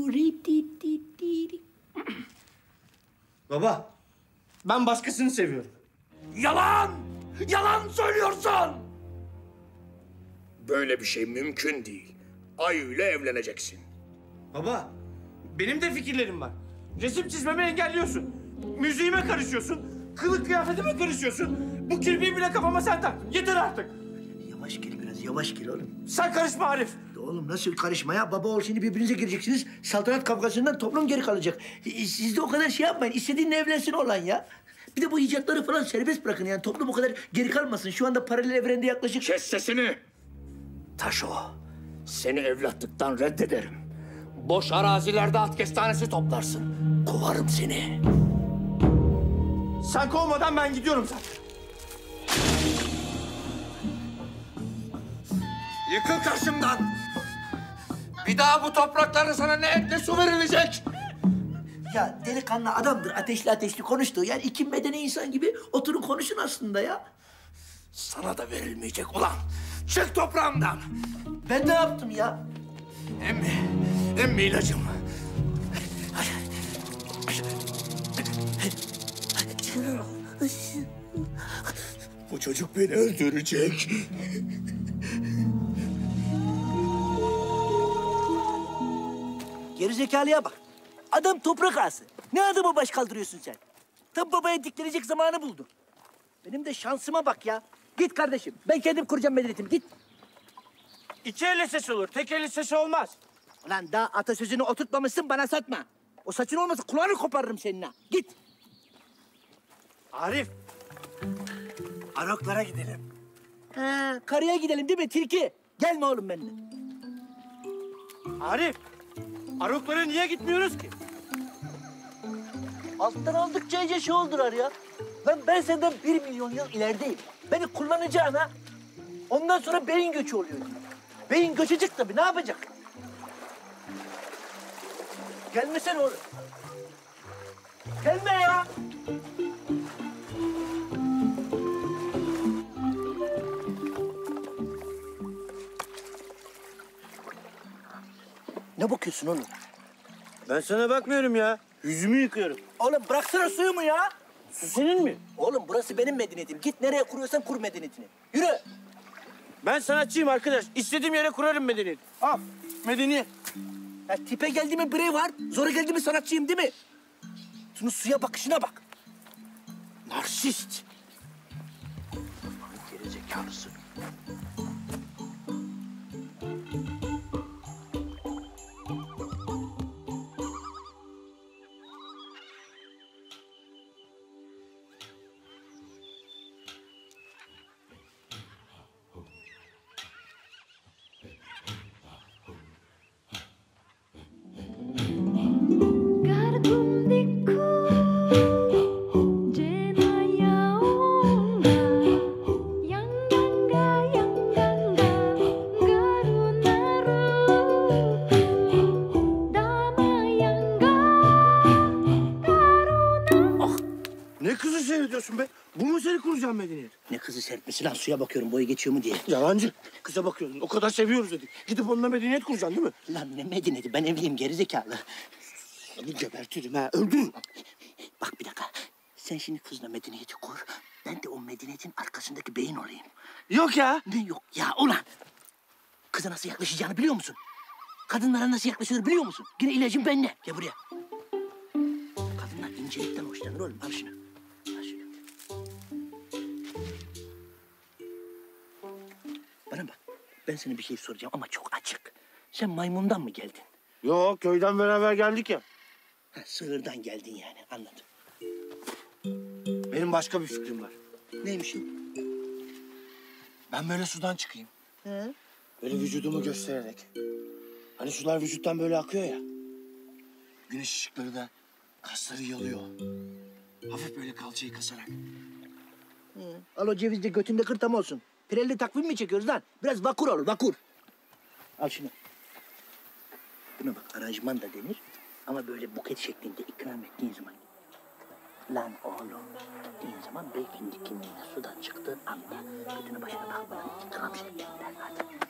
Baba, ben başkasını seviyorum. Yalan! Yalan söylüyorsun! Böyle bir şey mümkün değil. Ayu ile evleneceksin. Baba, benim de fikirlerim var. Resim çizmemi engelliyorsun. Müziğime karışıyorsun. Kılık kıyafetime karışıyorsun. Bu kirpiği bile kafama sen taktın. Yeter artık. Yavaş gel biraz, yavaş gel oğlum. Sen karışma Arif. Oğlum nasıl karışma ya? Baba oğul şimdi birbirinize gireceksiniz. Saltanat kavgasından toplum geri kalacak. Siz de o kadar şey yapmayın. İstediğinle evlensin olan ya. Bir de bu icatları falan serbest bırakın yani. Toplum o kadar geri kalmasın. Şu anda paralel evrende yaklaşık... Kes sesini! Taşo, seni evlatlıktan reddederim. Boş arazilerde at kestanesi toplarsın. Kovarım seni. Sen kovmadan ben gidiyorum zaten. Yıkıl karşımdan! Bir daha bu topraklarda sana ne et ne su verilecek! Ya delikanlı adamdır. Ateşli ateşli konuştu. Yani iki medeni insan gibi oturun konuşun aslında ya. Sana da verilmeyecek ulan! Çık toprağımdan! Ben ne yaptım ya? Emmi ilacım. Bu çocuk beni öldürecek. Gerizekalıya bak. Adam toprak ağası. Ne adama baş kaldırıyorsun sen? Tam babaya diklenecek zamanı buldu. Benim de şansıma bak ya. Git kardeşim. Ben kendim kuracağım medeniyetimi. Git. İki elle ses olur. Tek elle ses olmaz. Ulan daha atasözünü oturtmamışsın bana satma. O saçın olmasa kulağını koparırım seninle. Git. Arif. Aroklara gidelim. Ha, karıya gidelim değil mi tilki? Gelme oğlum benimle. Arif. Aroklara niye gitmiyoruz ki? Alttan aldıkça iyice şey oldular ya. Ben senden 1 milyon yıl ilerideyim. Beni kullanacağına ondan sonra beyin göçü oluyor. Beyin göçecek tabii ne yapacak? Gelmesene oğlum. Gelme ya. Ne bakıyorsun oğlum? Ben sana bakmıyorum ya. Yüzümü yıkıyorum. Oğlum bıraksana suyumu ya. Su senin mi? Oğlum burası benim medeniyetim. Git nereye kuruyorsan kur medeniyetini. Yürü. Ben sanatçıyım arkadaş. İstediğim yere kurarım medeniyet. Al. Medeniyet. Ya tipe geldi mi birey var. Zora geldi mi sanatçıyım değil mi? Şunun suya bakışına bak. Narsist. Gerizekalısı. Yang kızı seyrediyorsun be? Bu mu seni kuracağım medeniyet? Ne kızı seyretmesi lan, suya bakıyorum boyu geçiyor mu diye. Yalancı. Kıza bakıyordun. O kadar seviyoruz dedik. Gidip onunla medeniyet kuracaksın değil mi? Lan ne medeniyeti, ben evliyim gerizekalı. Seni gebertirim ha, öldürürüm. Bak bir dakika, sen şimdi kızla medeniyeti kur. Ben de o medeniyetin arkasındaki beyin olayım. Yok ya. Ne yok ya ulan? Kıza nasıl yaklaşacağını biliyor musun? Kadınlara nasıl yaklaşılır biliyor musun? Yine ilacım benimle. Gel buraya. Kadınlar incelikten hoşlanır oğlum. Al şunu. Al şunu. Bana bak. Ben sana bir şey soracağım ama çok açık. Sen maymundan mı geldin? Yok, köyden beraber geldik ya. Ha, sığırdan geldin yani. Anladım. Benim başka bir fikrim var. Neymiş o? Ben böyle sudan çıkayım. He? Böyle vücudumu göstererek. Hani sular vücuttan böyle akıyor ya. Güneş ışıkları da kasları yalıyor. Hafif böyle kalçayı kasarak. Al o ceviz de götünde kırtam olsun. Pirelli takvim mi çekiyoruz lan? Biraz vakur olur, vakur. Al şunu. Buna bak, aranjman da denir. Ama böyle buket şeklinde ikram ettiğin zaman... Lan oğlum dediğin zaman belki sudan çıktığın anda götüne başına bakmadan ikram şeklinde. Hadi.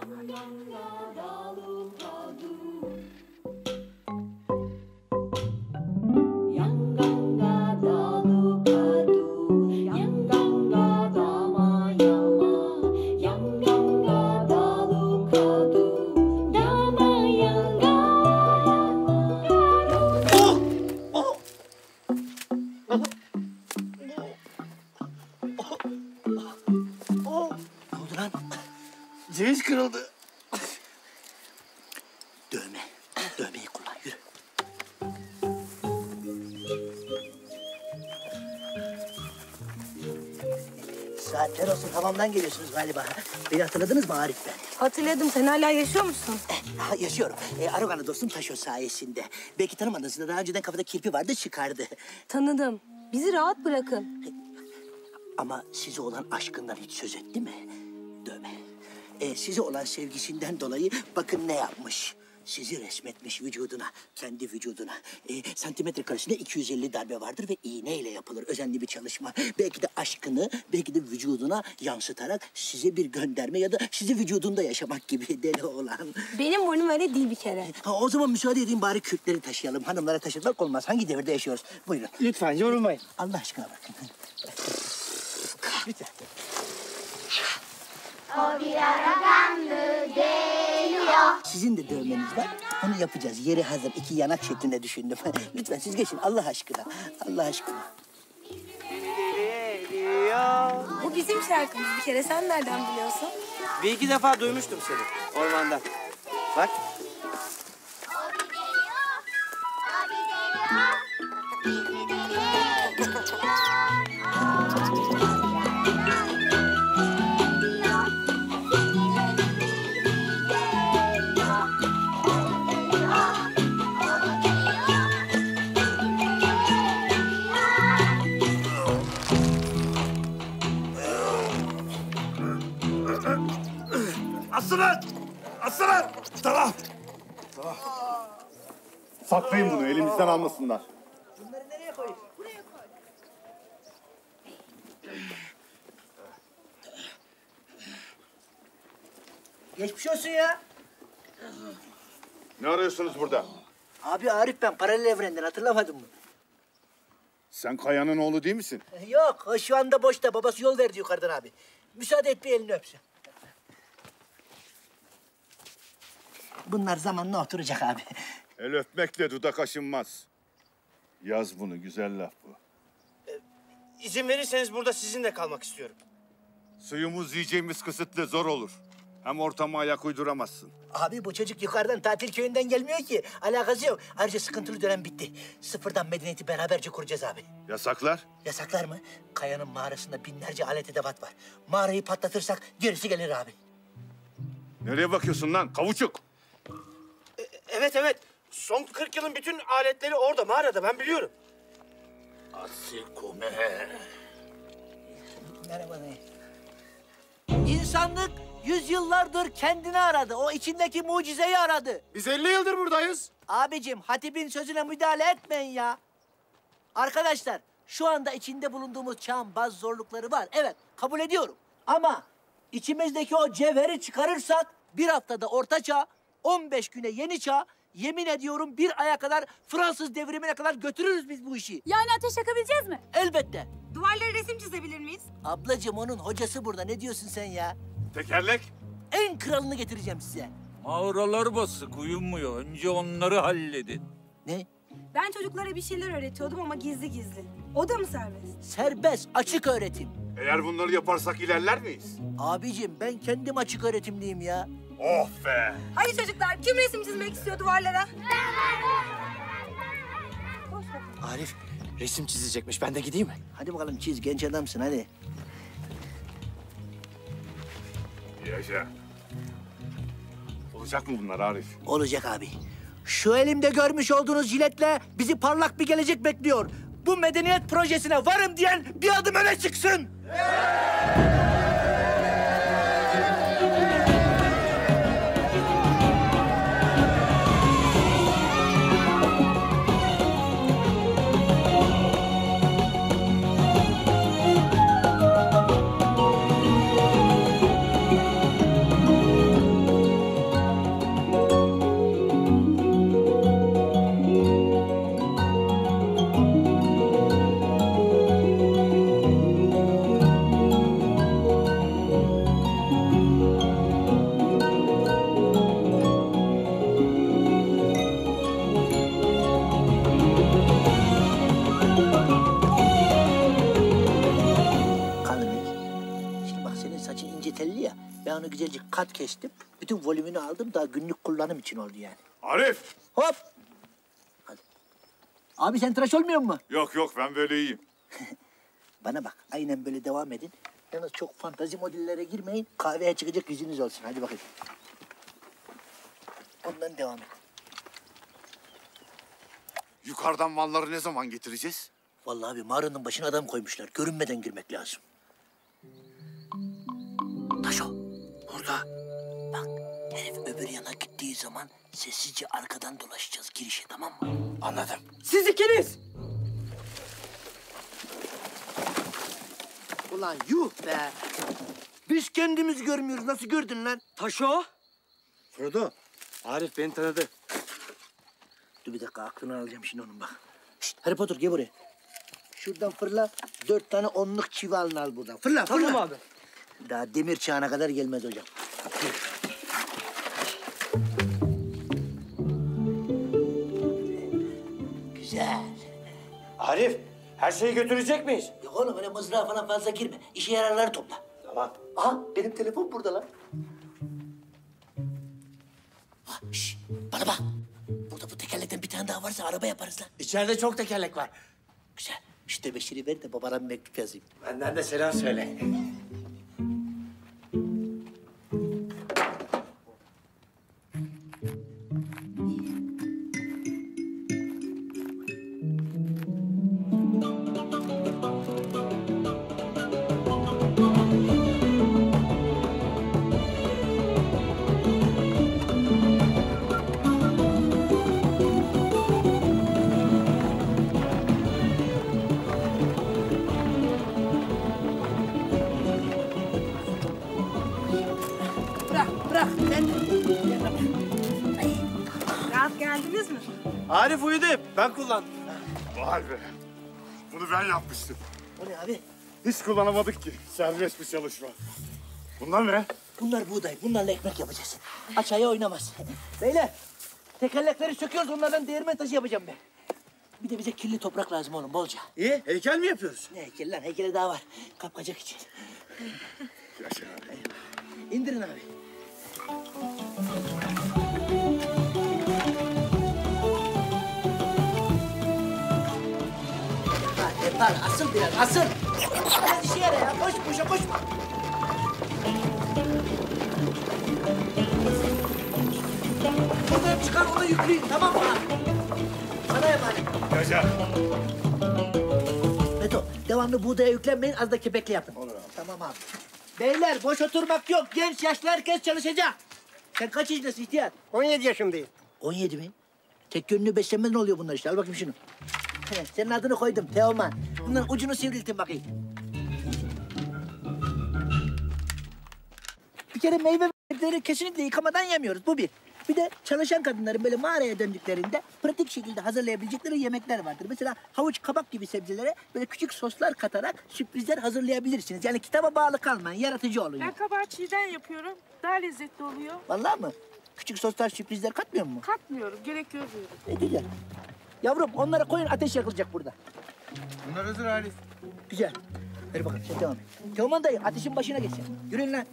Ceviz kırıldı. Dövme. Dövmeyi kullan, yürü. Saatler olsun, hamamdan geliyorsunuz galiba. Beni hatırladınız mı Arif ben? Hatırladım. Sen hala yaşıyor musun? Yaşıyorum. Arogan'a dostum Taşo sayesinde. Belki tanımadınız da daha önceden kafada kirpi vardı, çıkardı. Tanıdım. Bizi rahat bırakın. Ama size olan aşkından hiç söz etti mi? Dövme. Size olan sevgisinden dolayı bakın ne yapmış. Sizi resmetmiş vücuduna, kendi vücuduna. Santimetre karesinde 250 darbe vardır ve iğneyle yapılır özenli bir çalışma. Belki de aşkını, belki de vücuduna yansıtarak size bir gönderme ya da sizi vücudunda yaşamak gibi deli olan. Benim burnum öyle değil bir kere. O zaman müsaade edin bari kürkleri taşıyalım. Hanımlara taşımak olmaz. Hangi devirde yaşıyoruz? Buyurun. Lütfen yorulmayın. Allah aşkına bakın. Lütfen. O bir aragandı geliyor. Sizin de dövmeniz var. Onu yapacağız. Yeri hazır. 2 yanak şeklinde düşündüm. Lütfen siz geçin Allah aşkına. Allah aşkına. Bu bizim şarkımız bir kere. Sen nereden biliyorsun? Bir iki defa duymuştum seni ormanda. Bak. Aslan! Aslan! Tamam. Tamam. Saklayın bunu, elimizden almasınlar. Bunları nereye koyayım? Buraya koy. Geçmiş olsun ya. Ne arıyorsunuz burada? Abi Arif ben, paralel evrenden, hatırlamadın mı? Sen Kaya'nın oğlu değil misin? Yok, o şu anda boşta. Babası yol verdi yukarıdan abi. Müsaade et bir elini öpsün. Bunlar zamanla oturacak abi. El öpmekle dudak aşınmaz. Yaz bunu, güzel laf bu. İzin verirseniz burada sizinle kalmak istiyorum. Suyumuz, yiyeceğimiz kısıtlı, zor olur. Hem ortama ayak uyduramazsın. Abi bu çocuk yukarıdan, tatil köyünden gelmiyor ki. Alakası yok. Ayrıca sıkıntılı dönem bitti. Sıfırdan medeniyeti beraberce kuracağız abi. Yasaklar? Yasaklar mı? Kaya'nın mağarasında binlerce alet edevat var. Mağarayı patlatırsak gerisi gelir abi. Nereye bakıyorsun lan, kavuçuk? Evet. Son 40 yılın bütün aletleri orada, mağarada. Ben biliyorum. Asikume. Merhaba dayı. İnsanlık yüzyıllardır kendini aradı. O içindeki mucizeyi aradı. Biz 50 yıldır buradayız. Abicim hatibin sözüne müdahale etmeyin ya. Arkadaşlar şu anda içinde bulunduğumuz çağın bazı zorlukları var. Evet, kabul ediyorum. Ama içimizdeki o cevheri çıkarırsak bir haftada orta çağ, 15 güne yeni çağ, yemin ediyorum bir aya kadar Fransız devrimine kadar götürürüz biz bu işi. Yani ateş yakabileceğiz mi? Elbette. Duvarlara resim çizebilir miyiz? Ablacığım onun hocası burada. Ne diyorsun sen ya? Tekerlek? En kralını getireceğim size. Mağaralar basık, uyumuyor. Önce onları halledin. Ne? Ben çocuklara bir şeyler öğretiyordum ama gizli gizli. O da mı serbest? Serbest, açık öğretim. Eğer bunları yaparsak ilerler miyiz? Abicim ben kendim açık öğretimliyim ya. Oh be! Hadi çocuklar, kim resim çizmek istiyor duvarlara? Arif resim çizecekmiş. Ben de gideyim mi? Hadi bakalım çiz, genç adamsın hadi. Yaşa. Olacak mı bunlar Arif? Olacak abi. Şu elimde görmüş olduğunuz jiletle bizi parlak bir gelecek bekliyor. Bu medeniyet projesine varım diyen bir adım öne çıksın. Ben onu güzelce kat kestim. Bütün volümünü aldım. Daha günlük kullanım için oldu yani. Arif! Hop! Hadi. Abi sen tıraş olmuyor mu? Yok yok ben böyle iyiyim. Bana bak. Aynen böyle devam edin. Yalnız çok fantazi modellere girmeyin. Kahveye çıkacak yüzünüz olsun. Hadi bakayım. Ondan devam et. Yukarıdan malları ne zaman getireceğiz? Vallahi abi mağaranın başına adam koymuşlar. Görünmeden girmek lazım. Taşo. Burada. Bak herif öbür yana gittiği zaman sessizce arkadan dolaşacağız girişe, tamam mı? Anladım. Siz ikiniz. Ulan yuh be. Biz kendimiz görmüyoruz. Nasıl gördün lan? Taşo. Frodo. Arif beni tanıdı. Dur bir dakika aklını alacağım şimdi onun bak. Şişt, Harry Potter gel buraya. Şuradan fırla. 4 tane 10'luk çivi alın al buradan. Fırla fırla. Tamam abi. Daha demir çağına kadar gelmez hocam. Güzel. Arif her şeyi götürecek miyiz? Yok oğlum öyle mızrağa falan fazla girme. İşe yararları topla. Tamam. Aha benim telefon burada lan. Ha, şş, bana bak. Burada bu tekerlekten bir tane daha varsa araba yaparız lan. İçeride çok tekerlek var. Güzel. İşte Beşir'i ver de babana bir mektup yazayım. Benden de selam söyle. Bırak sen. Rahat geldiniz mi? Arif uyudu hep. Ben kullandım. Vay be. Bunu ben yapmıştım. O ne abi? Hiç kullanamadık ki. Serbest bir çalışma. Bunlar ne? Bunlar buğday. Bunlarla ekmek yapacağız. Aşağıya oynamaz. Beyler tekerlekleri söküyoruz. Onlardan değirmen taşı yapacağım ben. Bir de bize kirli toprak lazım oğlum bolca. İyi. Heykel mi yapıyoruz? Ne heykel lan? Heykeli daha var. Kapkacak için. Yaşa abi. İndirin abi. Yapar, asıl biraz, asıl. Biraz işe yara ya, koş, boşa koşma. Oradan çıkar, onu yükleyin, tamam mı? Sana emanet. Yaşa. Beto, devamlı buğdaya yüklenmeyin, az da kepekle yapın. Olur abi. Tamam abi. Beyler, boş oturmak yok. Genç, yaşlı herkes çalışacak. Sen kaç yaşındasın ihtiyar? 17 yaşındayım. 17 mi? Tek yönlü beslenme ne oluyor bunlar işte? Al bakayım şunu. Senin adını koydum Teoman. Bunların ucunu sivriltin bakayım. Bir kere meyveleri kesinlikle yıkamadan yemiyoruz. Bu bir. Bir de çalışan kadınların böyle mağaraya döndüklerinde pratik şekilde hazırlayabilecekleri yemekler vardır. Mesela havuç, kabak gibi sebzelere böyle küçük soslar katarak sürprizler hazırlayabilirsiniz. Yani kitaba bağlı kalmayın, yaratıcı olun. Ben kabağı çiğden yapıyorum. Daha lezzetli oluyor. Vallahi mı? Küçük soslar, sürprizler katmıyor mu? Katmıyorum, gerek görmüyorum. Güzel. Yavrum onlara koyun, ateş yakılacak burada. Bunlar hazır Arif. Güzel. Ver bakalım, sen devam et. Teoman dayı, ateşin başına geç sen. Yürüyün lan.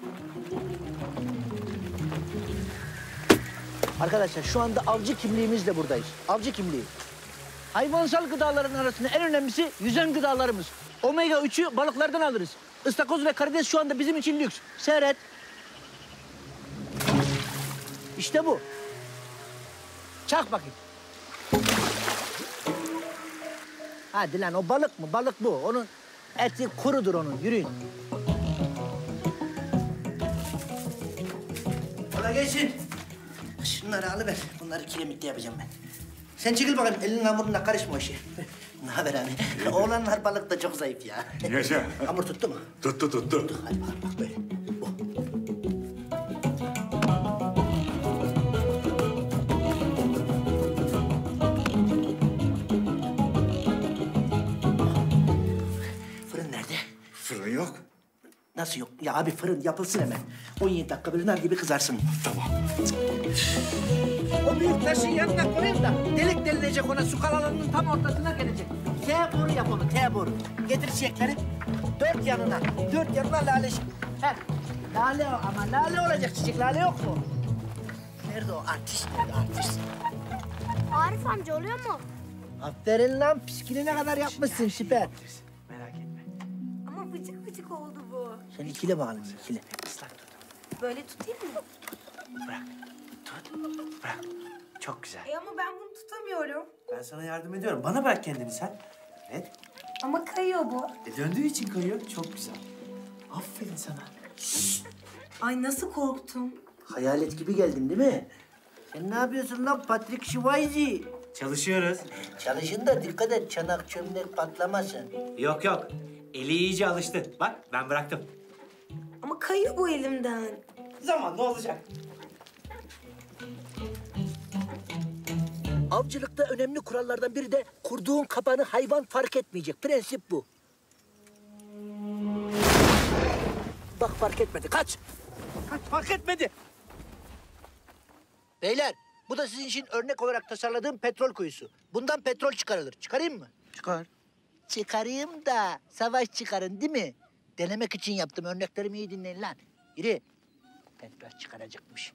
Arkadaşlar şu anda avcı kimliğimizle buradayız. Avcı kimliği. Hayvansal gıdaların arasında en önemlisi yüzen gıdalarımız. Omega 3'ü balıklardan alırız. Istakoz ve karides şu anda bizim için lüks. Seyret. İşte bu. Çak bakayım. Hadi lan o balık mı? Balık bu. Onun eti kurudur onun. Yürüyün. Kolay gelsin. Şunları alıver. Bunları kiremitte yapacağım ben. Sen çekil bakayım. Elinin hamuruna karışma o işe. Ne haber abi? Oğlanlar balık da çok zayıf ya. Yaşa. Hamur tuttu mu? Tuttu. Hadi bak böyle. Fırın nerede? Fırın yok. Nasıl yok? Ya abi fırın yapılsın hemen. 17 dakika böyle nar gibi kızarsın. Tamam. O büyük taşın yanına koyayım da delik delinecek ona, su kanalının tam ortasına gelecek. T-boru yap onu, T-boru. Getir çiçekleri. Dört yanına lale. Heh. Lale o ama lale olacak çiçek. Lale yok mu? Nerede o artist? Nerede artist? Arif amca oluyor mu? Aferin lan, piskiline kadar yapmışsın, süper. Ama bıcık bıcık oldu bu. Sen ikile bakalım, ikile. Böyle tutayım mı? Bırak. Çok güzel. Ama ben bunu tutamıyorum. Ben sana yardım ediyorum. Bana bırak kendini sen. Evet. Ama kayıyor bu. Döndüğü için kayıyor. Çok güzel. Aferin sana. Ay nasıl korktum. Hayalet gibi geldin değil mi? Sen ne yapıyorsun lan Patrick Swayze? Çalışıyoruz. Çalışın da dikkat et, çanak çömlek patlamasın. Yok. Eli iyice alıştı. Bak ben bıraktım. Ama kayıyor bu elimden. Zamanla olacak. Avcılıkta önemli kurallardan biri de kurduğun kapanı hayvan fark etmeyecek. Prensip bu. Bak fark etmedi. Kaç fark etmedi. Beyler, bu da sizin için örnek olarak tasarladığım petrol kuyusu. Bundan petrol çıkarılır. Çıkarayım mı? Çıkar. Çıkarayım da savaş çıkarın değil mi? Denemek için yaptım. Örneklerimi iyi dinleyin lan. Yürü. Petrol çıkaracakmış.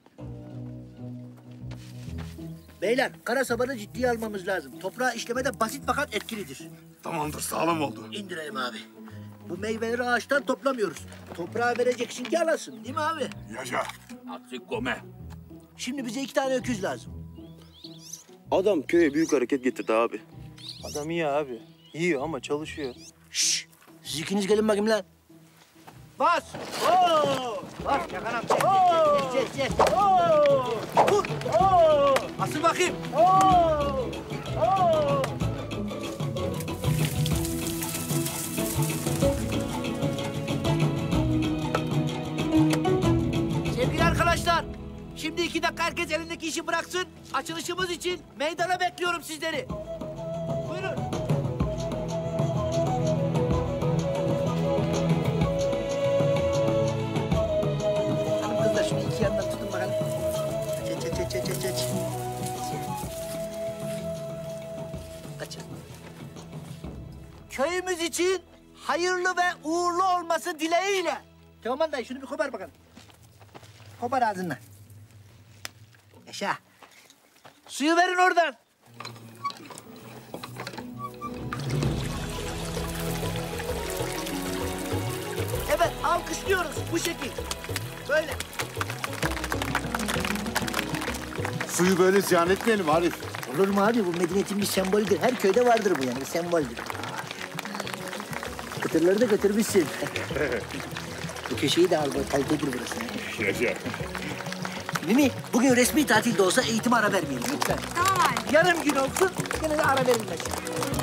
Beyler, kara sabanı ciddiye almamız lazım. Toprağı işlemede basit fakat etkilidir. Tamamdır, sağlam oldu. İndirelim abi. Bu meyveleri ağaçtan toplamıyoruz. Toprağa vereceksin ki alasın, değil mi abi? Yaşa. Artık gome. Şimdi bize 2 tane öküz lazım. Adam köye büyük hareket getirdi abi. Adam iyi abi. Yiyor ama çalışıyor. Şşş! Siz ikiniz gelin bakayım lan. Bas! Oo! Bas yakanam çek. Çek. Oo! Vur! Oo! Asıl bakayım. Oo! Oo! Sevgili arkadaşlar, şimdi 2 dakika herkes elindeki işi bıraksın. Açılışımız için meydana bekliyorum sizleri. Buyurun. Hanım kızlar şunu 2 yandan tutun bakalım. Çek. Kaçın. Köyümüz için hayırlı ve uğurlu olması dileğiyle. Teoman dayı şunu bir kopar bakalım. Kopar ağzından. Yaşa. Suyu verin oradan. Evet, alkışlıyoruz bu şekil. Böyle. Suyu böyle ziyan etmeyelim Arif. Olur mu abi? Bu medeniyetin bir sembolüdür. Her köyde vardır bu yani, bir semboldür. Kıtırları da götürmüşsün. Bu köşeyi de al, böyle kalitedir burası. Yaşa. Mimi, bugün resmi tatil de olsa eğitime ara vermeyelim lütfen. Tamam abi. Yarım gün olsun, yine de ara verilmez.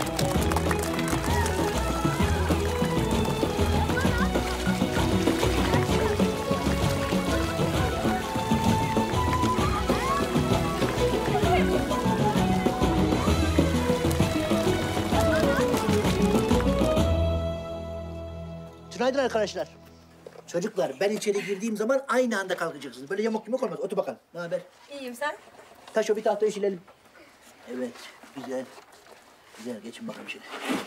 Günaydın arkadaşlar. Çocuklar ben içeri girdiğim zaman aynı anda kalkacaksınız. Böyle yamuk yumuk olmaz. Otur bakalım. Ne haber? İyiyim sen? Taşo bir tahtaya silelim. Evet, güzel. Güzel, geçin bakalım şimdi.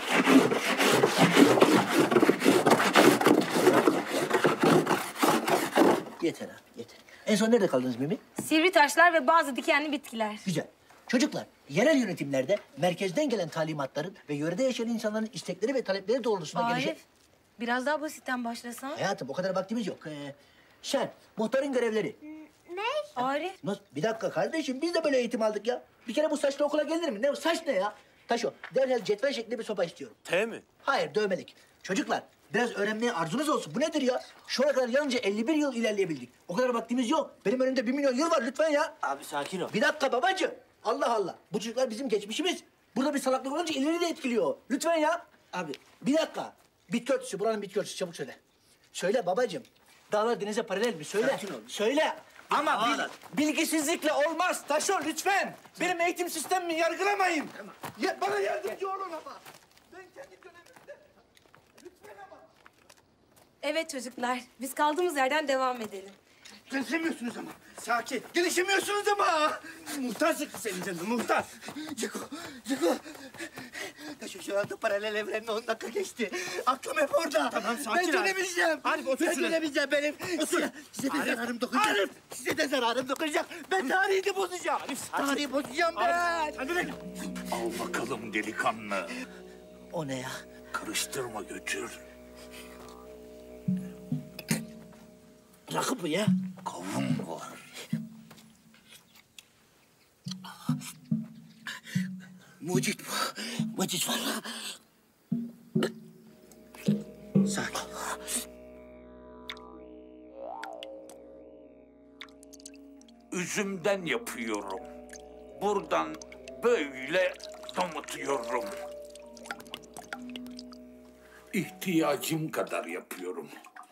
Yeter ha, yeter. En son nerede kaldınız Mimi? Sivri taşlar ve bazı dikenli bitkiler. Güzel. Çocuklar, yerel yönetimlerde merkezden gelen talimatların ve yörede yaşayan insanların istekleri ve talepleri doğrultusunda Arif, biraz daha basitten başlasan. Hayatım, o kadar vaktimiz yok. Sen, muhtarın görevleri. Ne? Arif. Nasıl? Bir dakika kardeşim, biz de böyle eğitim aldık ya. Bir kere bu saçla okula gelir mi? Ne saç ne ya? Taşo, derhal cetvel şeklinde bir sopa istiyorum. T mi? Hayır, dövmelik. Çocuklar, biraz öğrenmeye arzunuz olsun. Bu nedir ya? Şu ana kadar yalnızca 51 yıl ilerleyebildik. O kadar vaktimiz yok. Benim önümde 1 milyon yıl var lütfen ya. Abi sakin ol. Bir dakika babacığım. Allah Allah. Bu çocuklar bizim geçmişimiz. Burada bir salaklık olunca ileri de etkiliyor. Lütfen ya. Abi bir dakika. Bitki örtüsü, buranın bitki örtüsü. Çabuk söyle. Söyle babacığım. Dağlar denize paralel mi? Söyle. Söyle. Ama bilgisizlikle olmaz. Taşo lütfen. Benim eğitim sistemimi yargılamayın. Ya, bana yardımcı olun ama. Ben kendi dönemimde. Lütfen ama. Evet çocuklar, biz kaldığımız yerden devam edelim. Gelişemiyorsunuz ama. Sakin. Gelişemiyorsunuz ama. Muhtar sıktı senin canını, muhtar. Ceko. Taşo şu anda paralel evrenin 10 dakika geçti. Aklım hep orada. Tamam, sakin Ben dönemeyeceğim. Arif, otur Ben şuraya. dönemeyeceğim benim. Otur. Size de Arif, zararım dokunacak. Arif. Size de zararım dokunacak. Ben tarihi de bozacağım. Tarihi bozacağım ben. Hadi lan. Al bakalım delikanlı. O ne ya? Karıştırma götür. Rakı bu ya. Kavun var. Mucit bu. Mucit var. Sakin. Üzümden yapıyorum. Buradan böyle damıtıyorum. İhtiyacım kadar yapıyorum.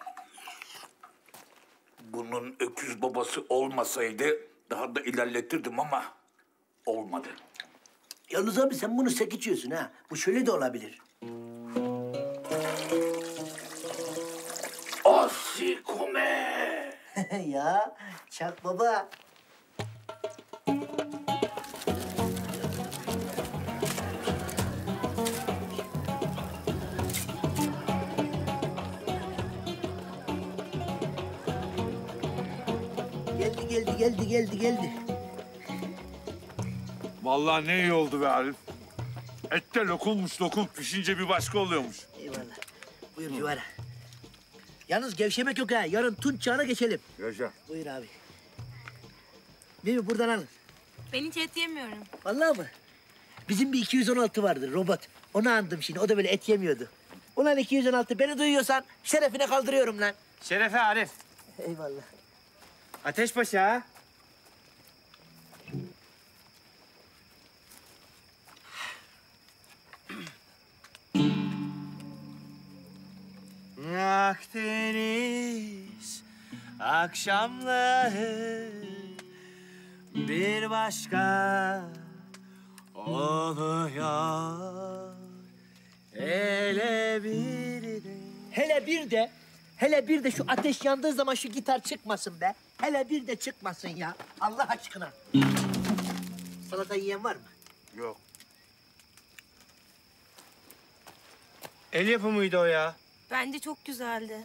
Bunun öküz babası olmasaydı daha da ilerletirdim ama olmadı. Yalnız abi sen bunu sek içiyorsun ha. Bu şöyle de olabilir. Asikome! Ya Çak baba. Geldi. Vallahi ne iyi oldu be Arif. Et de lokummuş lokum. Pişince bir başka oluyormuş. Eyvallah. Buyur Civara. Yalnız gevşemek yok ha. Yarın Tunç çağına geçelim. Yaşa. Buyur abi. Mimi buradan alın. Ben hiç et yemiyorum. Vallahi mı? Bizim bir 216 vardır robot. Onu andım şimdi. O da böyle et yemiyordu. Ulan 216 beni duyuyorsan şerefine kaldırıyorum lan. Şerefe Arif. Eyvallah. Ateşpaşa. Akdeniz akşamları bir başka oluyor. Hele bir de şu ateş yandığı zaman şu gitar çıkmasın be. Hele bir de çıkmasın ya. Allah aşkına. Salata yiyen var mı? Yok. El yapımıydı o ya. Bence çok güzeldi.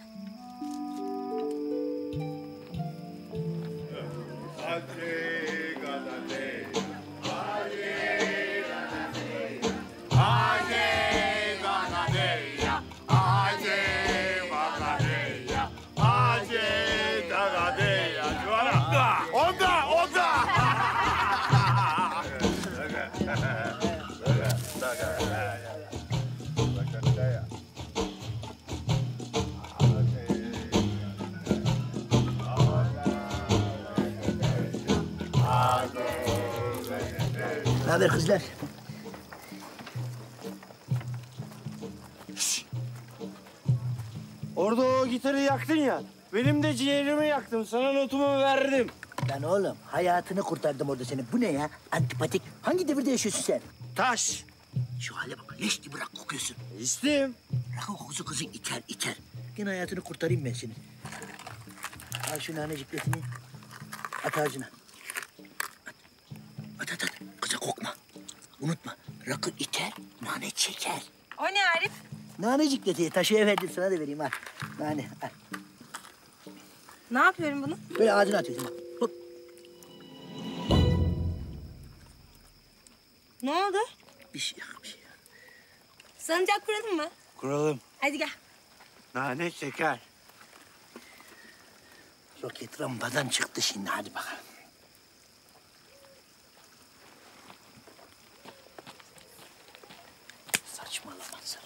Ne haber kızlar? Orada o gitarı yaktın ya. Benim de ciğerimi yaktım. Sana notumu verdim. Lan oğlum hayatını kurtardım orada senin. Bu ne ya? Antipatik. Hangi devirde yaşıyorsun sen? Taş. Şu hale bak. Leş gibi bırak kokuyorsun. İçtim. Rakı kokusu kızı iter iter. Yine hayatını kurtarayım ben senin. Al şu nanecikletini. At ağzına. At. Kıza kokma. Unutma. Rakı iter, nane çeker. O ne Arif? Nanecikleti taşıya verdim sana da vereyim al. Nane al. Ne yapıyorum bunu? Böyle ağzına atıyorsun bak. Hop. Ne oldu? Bir şey yok. Salıncak kuralım mı? Kuralım. Hadi gel. Nane çeker. Roket rampadan çıktı şimdi hadi bakalım. Saçmalama.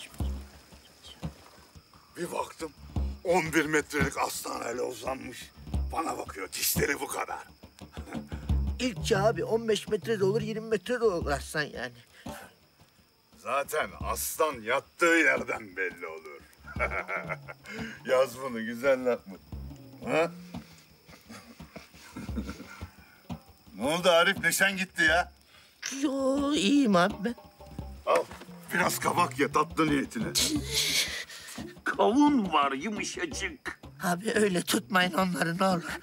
Bir baktım 11 metrelik aslan uzanmış. Bana bakıyor, dişleri bu kadar. İlkçe abi 15 metre de olur 20 metre de olur aslan yani. Zaten aslan yattığı yerden belli olur. Yaz bunu güzel laf mı? Ha? Ne oldu Arif? Neşen gitti ya. Yo iyiyim abi ben. Al biraz kabak ye tatlı niyetine. Kavun var yumuşacık. Abi öyle tutmayın onları ne olur.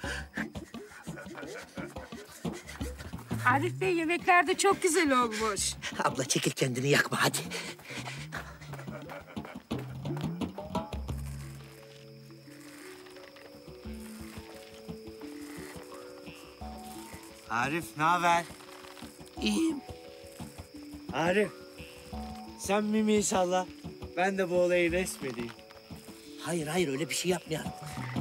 Arif Bey yemekler de çok güzel olmuş. Abla çekil kendini yakma hadi. Arif ne haber? İyiyim. Arif sen mimiyi salla. Ben de bu olayı resmedeyim. Hayır öyle bir şey yapmayalım.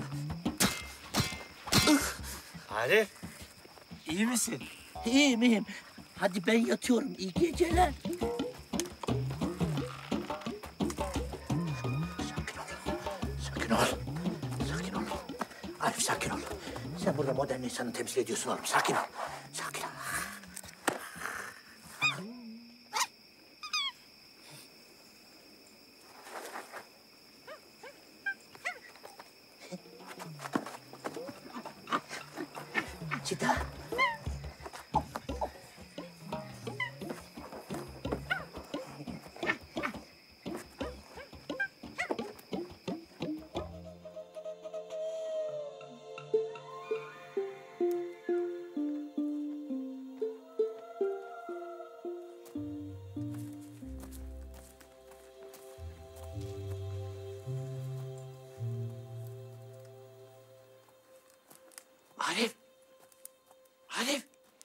Arif iyi misin? İyiyim. Hadi ben yatıyorum. İyi geceler. Sakin ol. Arif sakin ol. Sen burada modern insanı temsil ediyorsun oğlum. Sakin ol. Çita. Arif.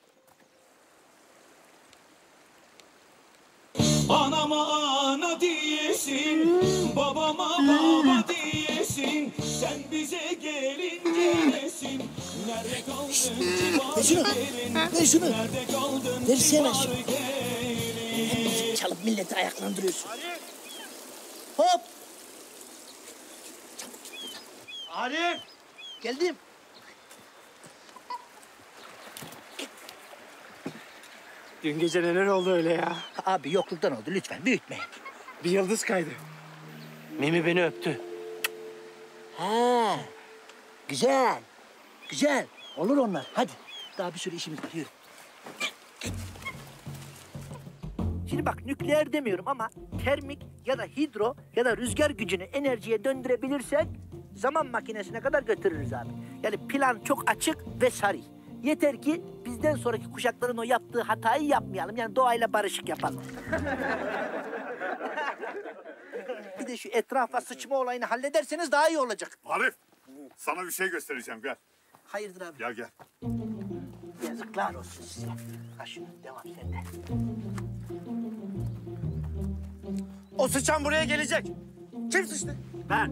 Anama ana diyesin, babama baba diyesin. Sen bize gelince nesin? Nerede kaldın kibar gelin? Ver şunu. Nerede kaldın Versene kibar şunu. gelin? Çalıp milleti ayaklandırıyorsun. Hop. Arif. Geldim. Dün gece neler oldu öyle ya? Abi yokluktan oldu lütfen büyütmeyin. Bir yıldız kaydı. Mimi beni öptü. Ha. Güzel. Olur onlar. Hadi. Daha bir sürü işimiz var. Yürü. Şimdi bak nükleer demiyorum ama termik ya da hidro ya da rüzgar gücünü enerjiye döndürebilirsek zaman makinesine kadar götürürüz abi. Yani plan çok açık ve sarı. Yeter ki bizden sonraki kuşakların o yaptığı hatayı yapmayalım. Yani doğayla barışık yapalım. Bir de şu etrafa sıçma olayını hallederseniz daha iyi olacak. Arif sana bir şey göstereceğim gel. Hayırdır abi? Gel. Yazıklar olsun size. Ha şunu devam sende. O sıçan buraya gelecek. Kim sıçtı? Ben.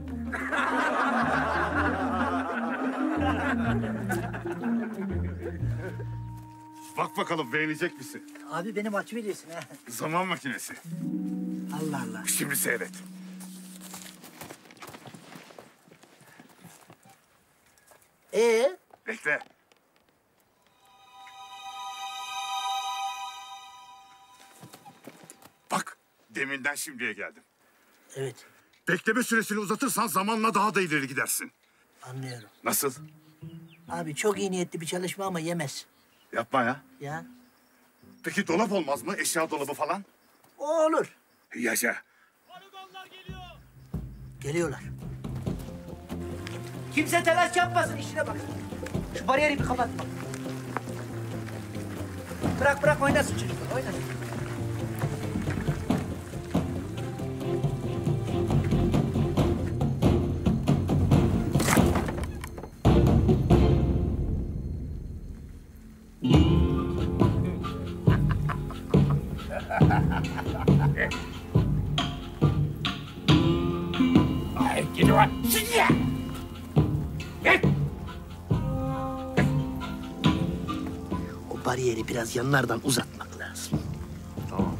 Bak bakalım beğenecek misin? Abi beni maç veriyorsun ha. Zaman makinesi. Allah Allah. Şimdi seyret. Bekle. Bak deminden şimdiye geldim. Evet. Bekleme süresini uzatırsan zamanla daha da ileri gidersin. Anlıyorum. Nasıl? Abi çok iyi niyetli bir çalışma ama yemez. Yapma ya. Ya. Peki dolap olmaz mı? Eşya dolabı falan? O olur. Yaşa. Geliyorlar. Kimse telaş yapmasın, işine bak. Şu bariyeri bir kapat bak. Bırak oynasın çocuklar, oynasın. O bariyeri biraz yanlardan uzatmak lazım. Tamam.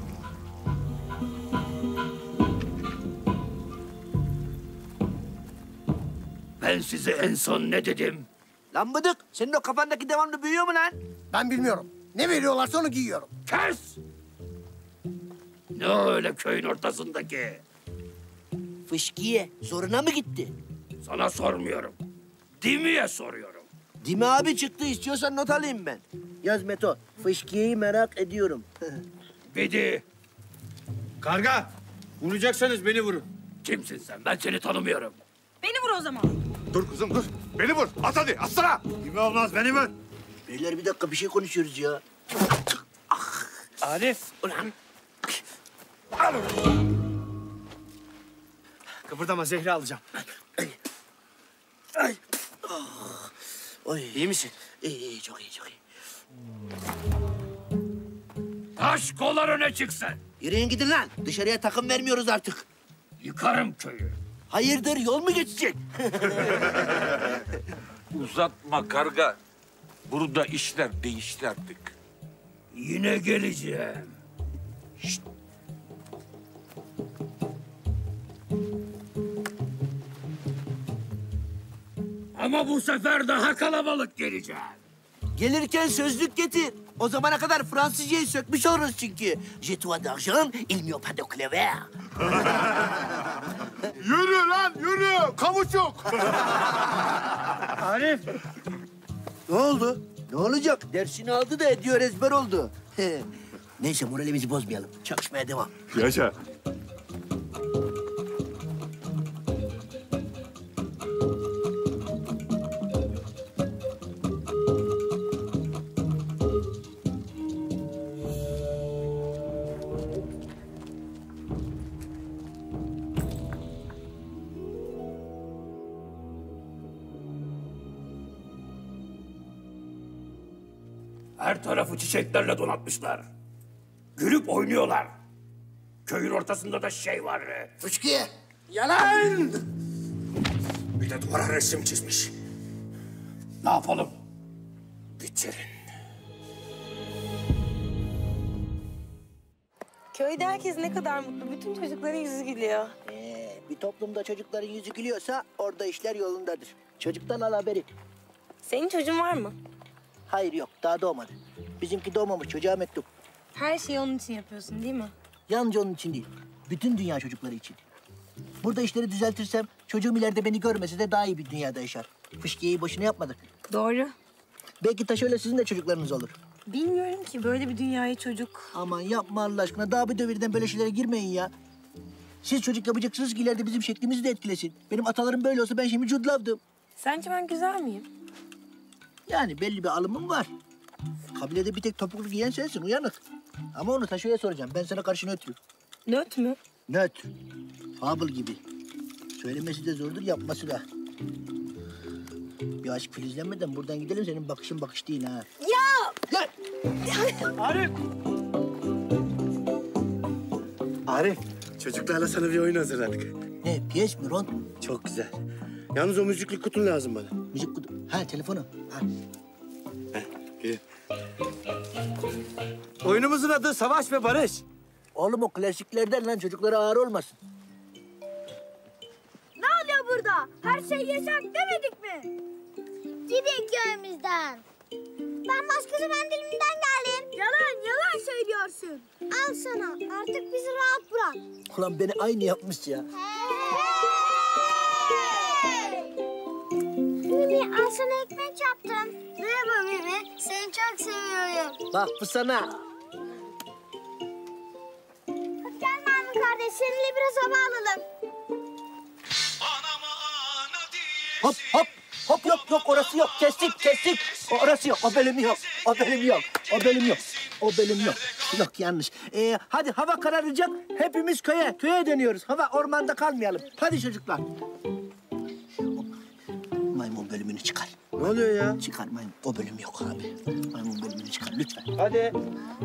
Ben size en son ne dedim? Lan bıdık, senin o kafandaki devamlı büyüyor mu lan? Ben bilmiyorum. Ne veriyorlarsa onu giyiyorum. Kes! Ne öyle köyün ortasındaki? Fışkiye, zoruna mı gitti? Sana sormuyorum. Dimi'ye soruyorum. Dimi abi çıktı, istiyorsan not alayım ben. Yaz Meto, fışkiyeyi merak ediyorum. Bidi. Karga, vuracaksanız beni vurun. Kimsin sen? Ben seni tanımıyorum. Beni vur o zaman. Dur kızım dur. Beni vur. At hadi. Atsana. Gibi olmaz beni vur. Beyler bir dakika bir şey konuşuyoruz ya. Arif. Ulan. Al. Kıpırdama, zehri alacağım. Ay. Oh. Oy. İyi misin? İyi, çok iyi. Taş kollar öne çıksın. Yürüyün gidin lan. Dışarıya takım vermiyoruz artık. Yıkarım köyü. Hayırdır, yol mu geçecek? Uzatma karga. Burada işler değişti artık. Yine geleceğim. Şşt. Ama bu sefer daha kalabalık geleceğim. Gelirken sözlük getir. O zamana kadar Fransızcayı sökmüş oluruz çünkü. Je toi d'argent, il n'y a pas de clever. Yürü lan yürü. Kavuç yok. Arif. Ne oldu? Ne olacak? Dersini aldı da ediyor, ezber oldu. Neyse, moralimizi bozmayalım. Çalışmaya devam. Yaşa. Her tarafı çiçeklerle donatmışlar. Gülüp oynuyorlar. Köyün ortasında da şey var. Fışkiye. Yalan. Bir de duvara resim çizmiş. Ne yapalım? Bitirin. Köyde herkes ne kadar mutlu. Bütün çocukların yüzü gülüyor. Bir toplumda çocukların yüzü gülüyorsa orada işler yolundadır. Çocuktan al haberi. Senin çocuğun var mı? Hayır yok, daha doğmadı. Bizimki doğmamış, çocuğa mektup. Her şeyi onun için yapıyorsun değil mi? Yalnızca onun için değil, bütün dünya çocukları için. Burada işleri düzeltirsem çocuğum ileride beni görmese de daha iyi bir dünyada yaşar. Fışkiyeyi boşuna yapmadık. Doğru. Belki taşıyla sizin de çocuklarınız olur. Bilmiyorum ki böyle bir dünyayı çocuk. Aman yapma Allah aşkına, daha bir devirden böyle şeylere girmeyin ya. Siz çocuk yapacaksınız ki ileride bizim şeklimizi de etkilesin. Benim atalarım böyle olsa ben şimdi Jude Law'dım. Sence ben güzel miyim? Yani belli bir alımım var. Kabilede bir tek topuklu giyen sensin, uyanık. Ama onu Taşo'ya soracağım. Ben sana karşı nötrüm. Nöt mü? Nötr. Fable gibi. Söylemesi de zordur, yapması da. Bir aşk filizlenmeden buradan gidelim, senin bakışın bakış değil ha. Ya! Lan! Arif. Arif, çocuklarla sana bir oyun hazırladık. Ne, piyes mi, rond mu? Çok güzel. Yalnız o müzikli kutun lazım bana. Müzik kutu. Ha, telefonu. Ha. Gel. Oyunumuzun adı Savaş ve Barış. Oğlum o klasiklerden lan, çocuklara ağır olmasın. Ne oluyor burada? Her şey yasak demedik mi? Gidin köyümüzden. Ben başkası mendilimden geldim. Yalan söylüyorsun. Al sana. Artık bizi rahat bırak. Ulan beni aynı yapmış ya. Mimi, al sana ekmek yaptım. Merhaba Mimi. Seni çok seviyorum. Bak bu sana. Gel Mami kardeş, seninle biraz hava alalım. Hop hop. Hop yok yok orası yok. Kestik. Orası yok. O bölüm yok. O bölüm yok. Yok yanlış. Hadi hava kararacak. Hepimiz köye dönüyoruz. Hava ormanda kalmayalım. Hadi çocuklar. Maymun bölümünü çıkar. Ne oluyor ya? Çıkar maymun. O bölüm yok abi. Maymun bölümünü çıkar lütfen. Hadi.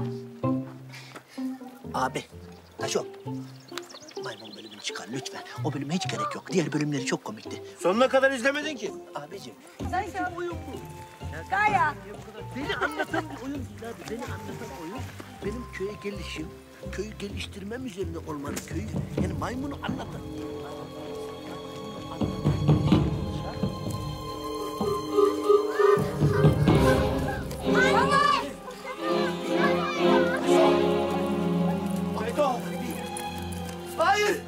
Abi. Taşo. Maymun bölümünü çıkar lütfen. O bölüme hiç gerek yok. Diğer bölümleri çok komikti. Sonuna kadar izlemedin ki. Abicim. Sen oyun bu. Kaya. Beni anlatan bir oyun değil abi. Beni anlatan oyun benim köye gelişim, köyü geliştirmem üzerine olmalı. Köyü, yani maymunu anlatan. Hayır.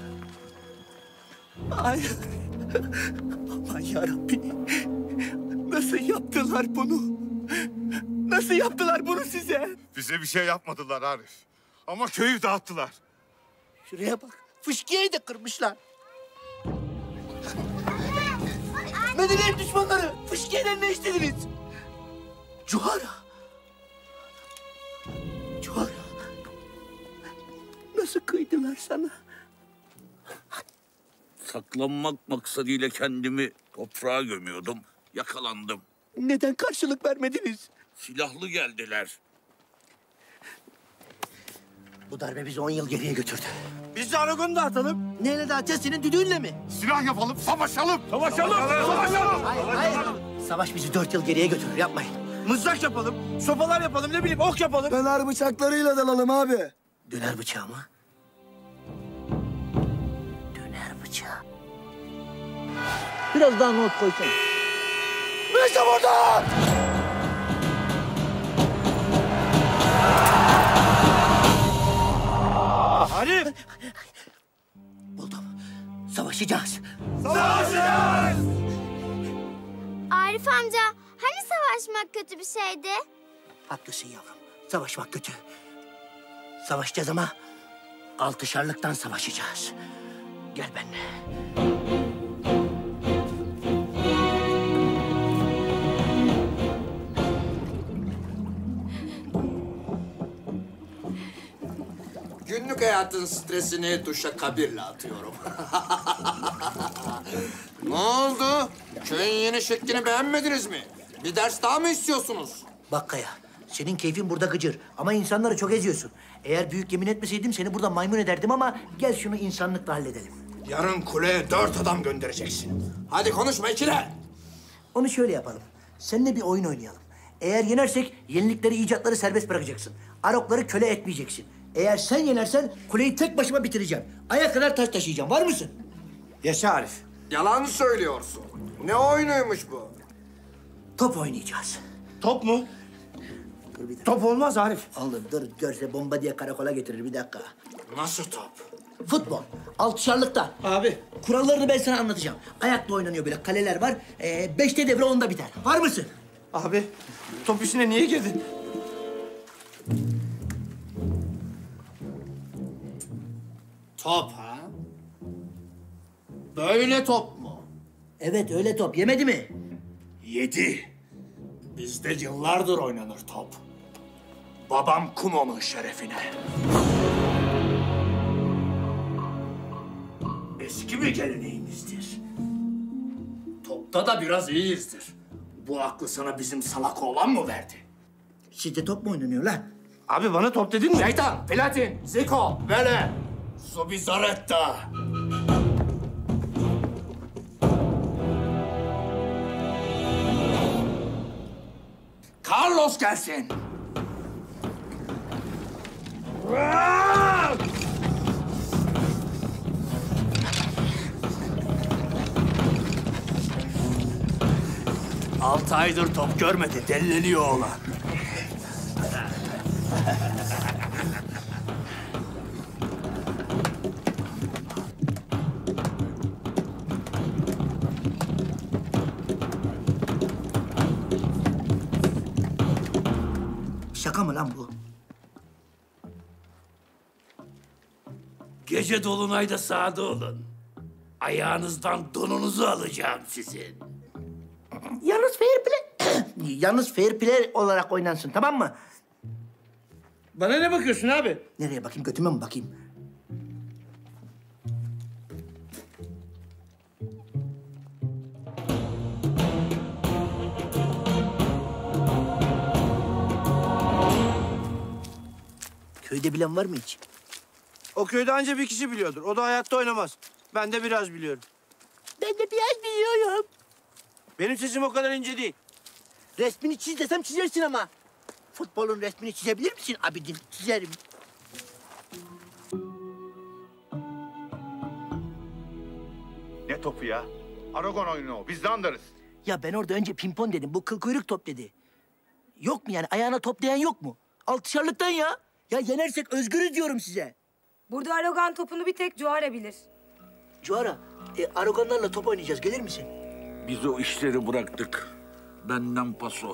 Aman yarabbim. Nasıl yaptılar bunu? Nasıl yaptılar bunu size? Bize bir şey yapmadılar Arif. Ama köyü dağıttılar. Şuraya bak. Fışkiyeyi de kırmışlar. Medeniyet düşmanları. Fışkiyeden ne istediniz? Cuhara. Nasıl kıydılar sana? Saklanmak maksadıyla kendimi toprağa gömüyordum. Yakalandım. Neden karşılık vermediniz? Silahlı geldiler. Bu darbe bizi 10 yıl geriye götürdü. Biz de Aragon'u dağıtalım. Neyle dağıtacağız? Senin düdüğünle mi? Silah yapalım, savaşalım. Hayır. Savaş bizi 4 yıl geriye götürür. Yapmayın. Mızrak yapalım, sopalar yapalım, ne bileyim ok yapalım. Döner bıçaklarıyla dalalım abi. Döner bıçağı mı? Döner bıçağı. Biraz daha not koysana. İşte burada! Arif! Buldum. Savaşacağız. Arif amca, hani savaşmak kötü bir şeydi? Haklısın yavrum. Savaşmak kötü. Savaşacağız ama 6'şarlıktan savaşacağız. Gel benimle. Günlük hayatın stresini duşa kabirle atıyorum. Ne oldu? Köyün yeni şeklini beğenmediniz mi? Bir ders daha mı istiyorsunuz? Bak Kaya, senin keyfin burada gıcır ama insanları çok eziyorsun. Eğer büyük yemin etmeseydim seni burada maymun ederdim ama gel şunu insanlıkla halledelim. Yarın kuleye 4 adam göndereceksin. Hadi konuşma ikile. Onu şöyle yapalım. Seninle bir oyun oynayalım. Eğer yenersek yenilikleri, icatları serbest bırakacaksın. Arokları köle etmeyeceksin. Eğer sen yenersen kuleyi tek başıma bitireceğim. Aya kadar taş taşıyacağım. Var mısın? Yaşa Arif. Yalan söylüyorsun. Ne oyunuymuş bu? Top oynayacağız. Top mu? Top olmaz Arif. Oğlum dur, görse bomba diye karakola getirir, bir dakika. Nasıl top? Futbol. 6'şarlıkta. Abi. Kurallarını ben sana anlatacağım. Ayakla oynanıyor böyle, kaleler var. 5'te devre 10'da biter. Var mısın? Abi, top işine niye girdin? Top ha? Böyle top mu? Evet, öyle top. Yemedi mi? Yedi. Bizde yıllardır oynanır top. Babam Kumo'nun şerefine. Eski bir geleneğimizdir. Topta da biraz iyiyizdir. Bu aklı sana bizim salak oğlan mı verdi? Sizde top mu oynanıyor lan? Abi bana top dedin mi? Şeytan, Platin, Ziko, Vele, Zubizarreta. Carlos gelsin. Altı aydır top görmedi, delleniyor oğlan. Şaka mı lan bu? Gece dolunayda sağda olun. Ayağınızdan donunuzu alacağım sizin. Yalnız fair play... Yalnız fair play olarak oynansın, tamam mı? Bana ne bakıyorsun abi? Nereye bakayım, götüme mi bakayım? Köyde bilen var mı hiç? O köyde anca bir kişi biliyordur. O da hayatta oynamaz. Ben de biraz biliyorum. Ben de biraz biliyorum. Benim sesim o kadar ince değil. Resmini çiz desem çizersin ama. Futbolun resmini çizebilir misin abidin? Çizerim. Ne topu ya? Aragon oyunu o. Biz de anlarız. Ya ben orada önce pimpon dedim. Bu kıl kuyruk top dedi. Yok mu yani? Ayağına top değen yok mu? Altışarlıktan ya. Ya yenersek özgürüz diyorum size. Burada Aragon topunu bir tek Cuara bilir. Cuara, Aragonlarla top oynayacağız. Gelir misin? Biz o işleri bıraktık. Benden paso.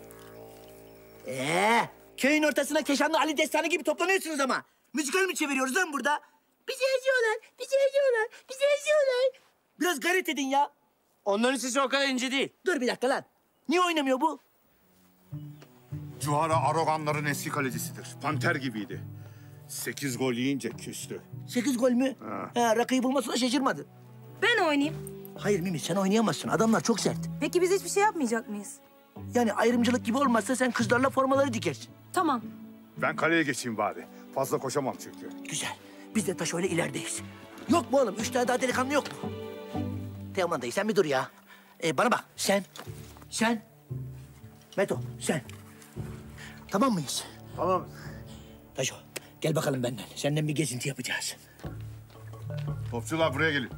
Köyün ortasına Keşanlı Ali Destanı gibi toplanıyorsunuz ama. Müzikal mi çeviriyoruz lan burada? Bizi eziyorlar, bizi eziyorlar, bizi eziyorlar. Biraz gayret edin ya. Onların sesi o kadar ince değil. Dur bir dakika lan. Niye oynamıyor bu? Cuhara Aragonların eski kalecisidir. Panter gibiydi. 8 gol yiyince küstü. 8 gol mü? Rakıyı bulmasına şaşırmadı. Ben oynayayım. Hayır Mimi, sen oynayamazsın. Adamlar çok sert. Peki biz hiçbir şey yapmayacak mıyız? Yani ayrımcılık gibi olmazsa sen kızlarla formaları dikersin. Tamam. Ben kaleye geçeyim bari. Fazla koşamam çünkü. Güzel. Biz de taş öyle ilerideyiz. Yok mu oğlum? 3 tane daha delikanlı yok mu? Teoman dayı sen bir dur ya. Bana bak sen. Meto sen. Tamam mıyız? Tamam. Taşo gel bakalım benden. Senden bir gezinti yapacağız. Topçular buraya gelin.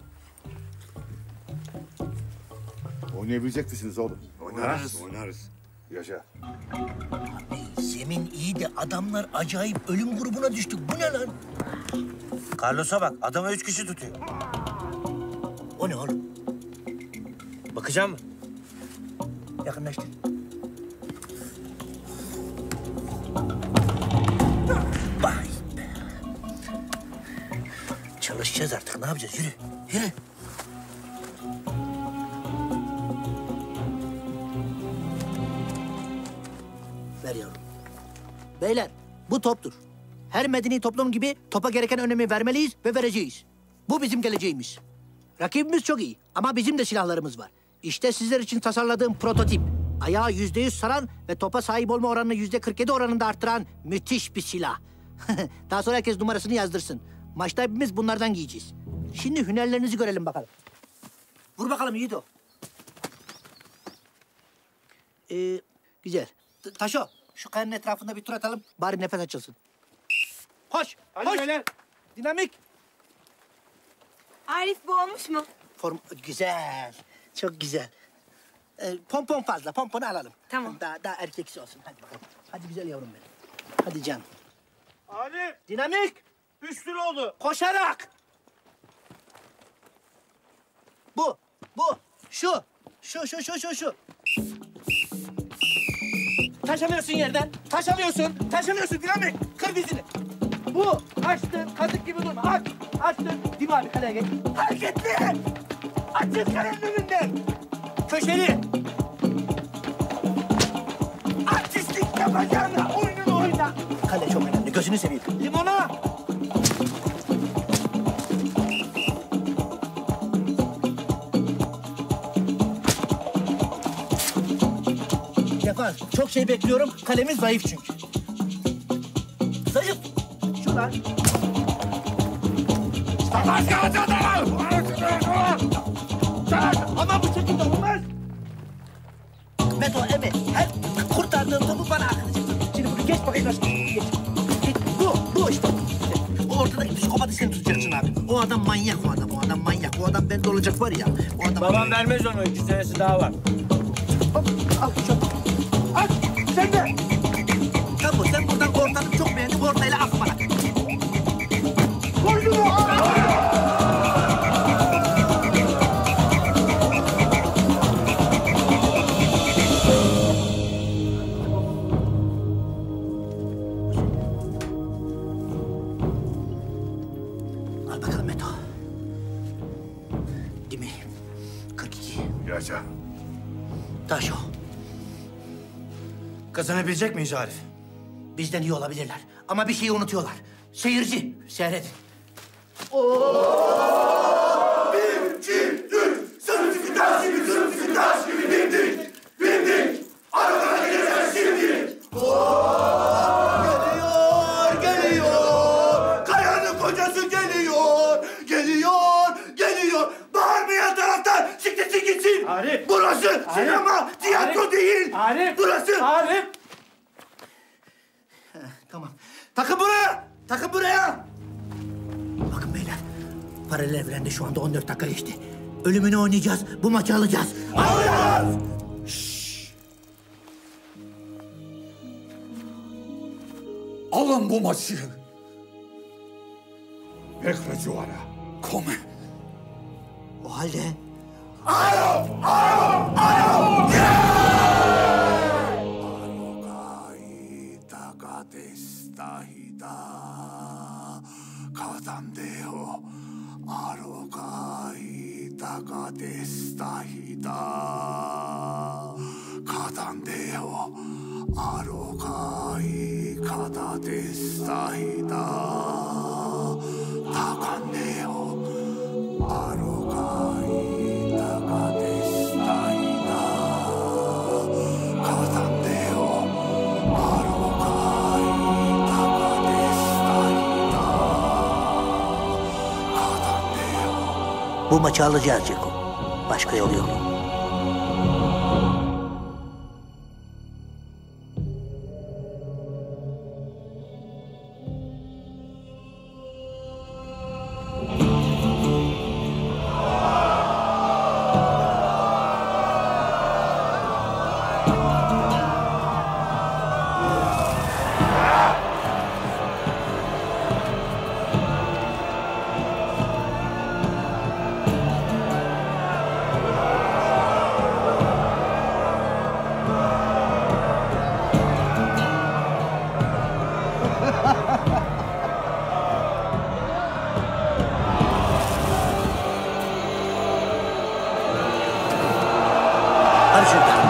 Oynayabilecek misiniz oğlum? Oynarız. Oynarız. Yaşa. Zemin iyi de adamlar acayip ölüm grubuna düştük. Bu ne lan? Carlos'a bak. Adama 3 kişi tutuyor. O ne oğlum? Bakacağım mı? Yakınlaştır. Vay be. Çalışacağız artık. Ne yapacağız? Yürü. Yürü. Ver yavrum. Beyler, bu toptur. Her medeni toplum gibi topa gereken önemi vermeliyiz ve vereceğiz. Bu bizim geleceğimiz. Rakibimiz çok iyi ama bizim de silahlarımız var. İşte sizler için tasarladığım prototip. Ayağı %100 saran ve topa sahip olma oranını %47 oranında arttıran müthiş bir silah. Daha sonra herkes numarasını yazdırsın. Maçta hepimiz bunlardan giyeceğiz. Şimdi hünerlerinizi görelim bakalım. Vur bakalım Yiğido. Güzel. Taşo, şu kayanın etrafında bir tur atalım. Bari nefes açılsın. Koş, koş. Beyler. Dinamik. Arif bu olmuş mu? Güzel, çok güzel. Pompon fazla, pomponu alalım. Tamam. Daha erkeksi olsun. Hadi bakalım. Hadi güzel yavrum benim. Hadi canım. Ali. Dinamik. 3 tur oldu. Koşarak. Bu. Şu. Taş alıyorsun yerden. Taş alıyorsun Dinamik. Kır dizini. Bu. Açtın, kazık gibi durma. Açtın. Değil mi abi? Kaleye geç. Hareketli. Açın kalenin önünden. Köşeli. Artistlik yapacağına oyununu oyna. Kale çok önemli. Gözünü seveyim. Limona. Defans. Çok şey bekliyorum. Kalemiz zayıf çünkü. Zayıf. Şuradan. Ama bu şekilde olmaz. Meto, Emi, her kurtardığım topu bana atacaksın. Şimdi bunu geç bakayım nasıl geç. Bu işte. O ortadaki psikopatı sen tutacaksın abi. O adam manyak. O adam bende olacak var ya. O adam Babam vermez onu. 2 senesi daha var. Hop, al şu. Al, sen de. Tamam, sen buradan ortanı çok beğendin. Ortayla at bana. Koy şunu. Al bakalım Meto. Değil mi? 42. Yaşa. Taşo. Kazanabilecek miyiz Arif? Bizden iyi olabilirler. Ama bir şeyi unutuyorlar. Seyirci, seyredin. Bir, iki, üç. Sırtı taş gibi, sırtı taş gibi bindik. Bindik. Arabalara geleceğiz şimdi. Geliyor, geliyor. Kayanın kocası geliyor. Geliyor, geliyor. Bağırmayan taraftan siktirsin gitsin. Arif. Burası Arif. sinema, tiyatro Arif. değil. Arif. Burası. Arif. Tamam. Takın buraya. Takın buraya. Bakın beyler. Paralel evrende şu anda 14 dakika geçti. Ölümünü oynayacağız. Bu maçı alacağız. Alacağız. Alın bu maçı. Ekrecuvara. Come. O halde... Arif! Arif! Arif! Katandeho arokai takadestahida. Katandeho arokai kadadestahida. Takandeho arokai takadestahida. Katandeho arokai takadestahida. Bu maçı alacağız Ceko. Başka yol yok. Hadi şuradan.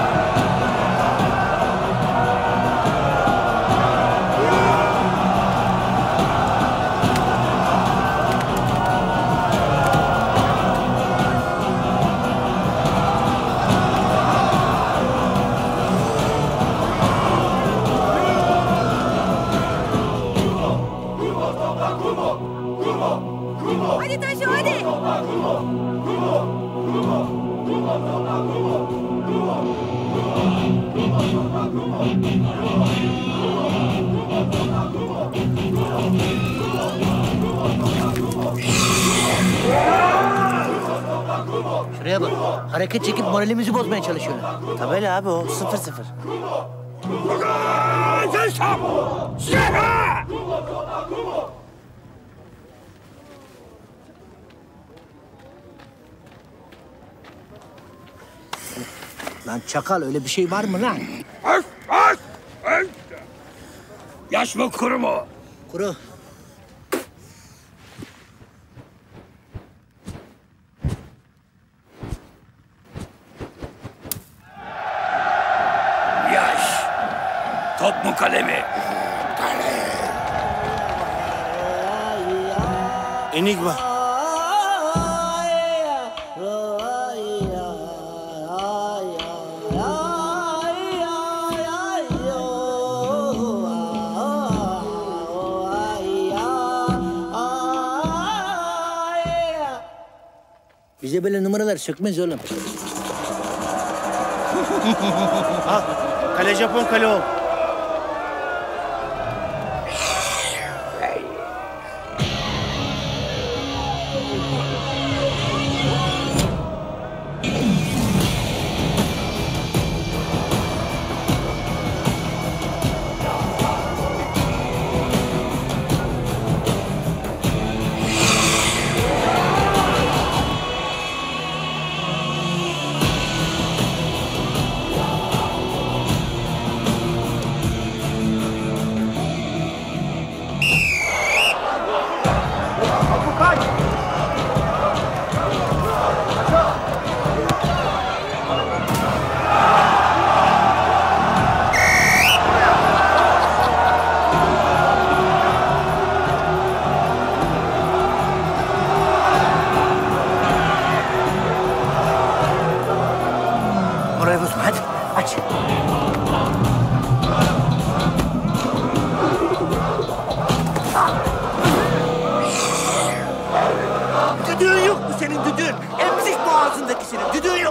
Hadi Taşo hadi. Şuraya bak. Hareket çekip moralimizi bozmaya çalışıyorlar. Tabela abi o 0-0. Lan çakal öyle bir şey var mı lan? Yaş mı kuru mu? Kuru. Yaş. Top mu kale mi? Enigma. Bize böyle numaralar sökmez oğlum. Al. Kale Japon, kale ol.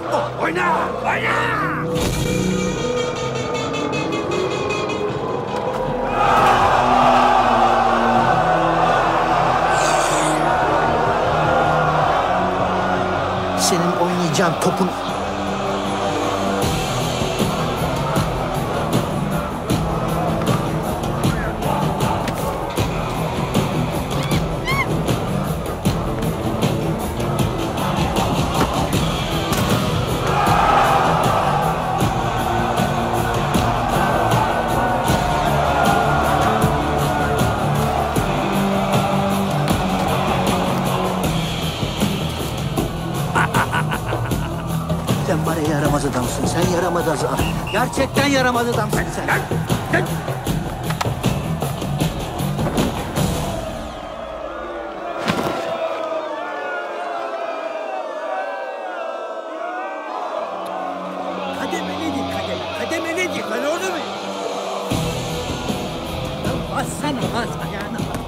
Oyna! Oyna! Senin oynayacağın topun... Sen var ya yaramaz adamsın. Sen yaramaz adam. Gerçekten yaramaz adamsın sen. Kademelidir kademe. Kademelidir. Ben orada mıyım? Ya bassana bas ayağına bas.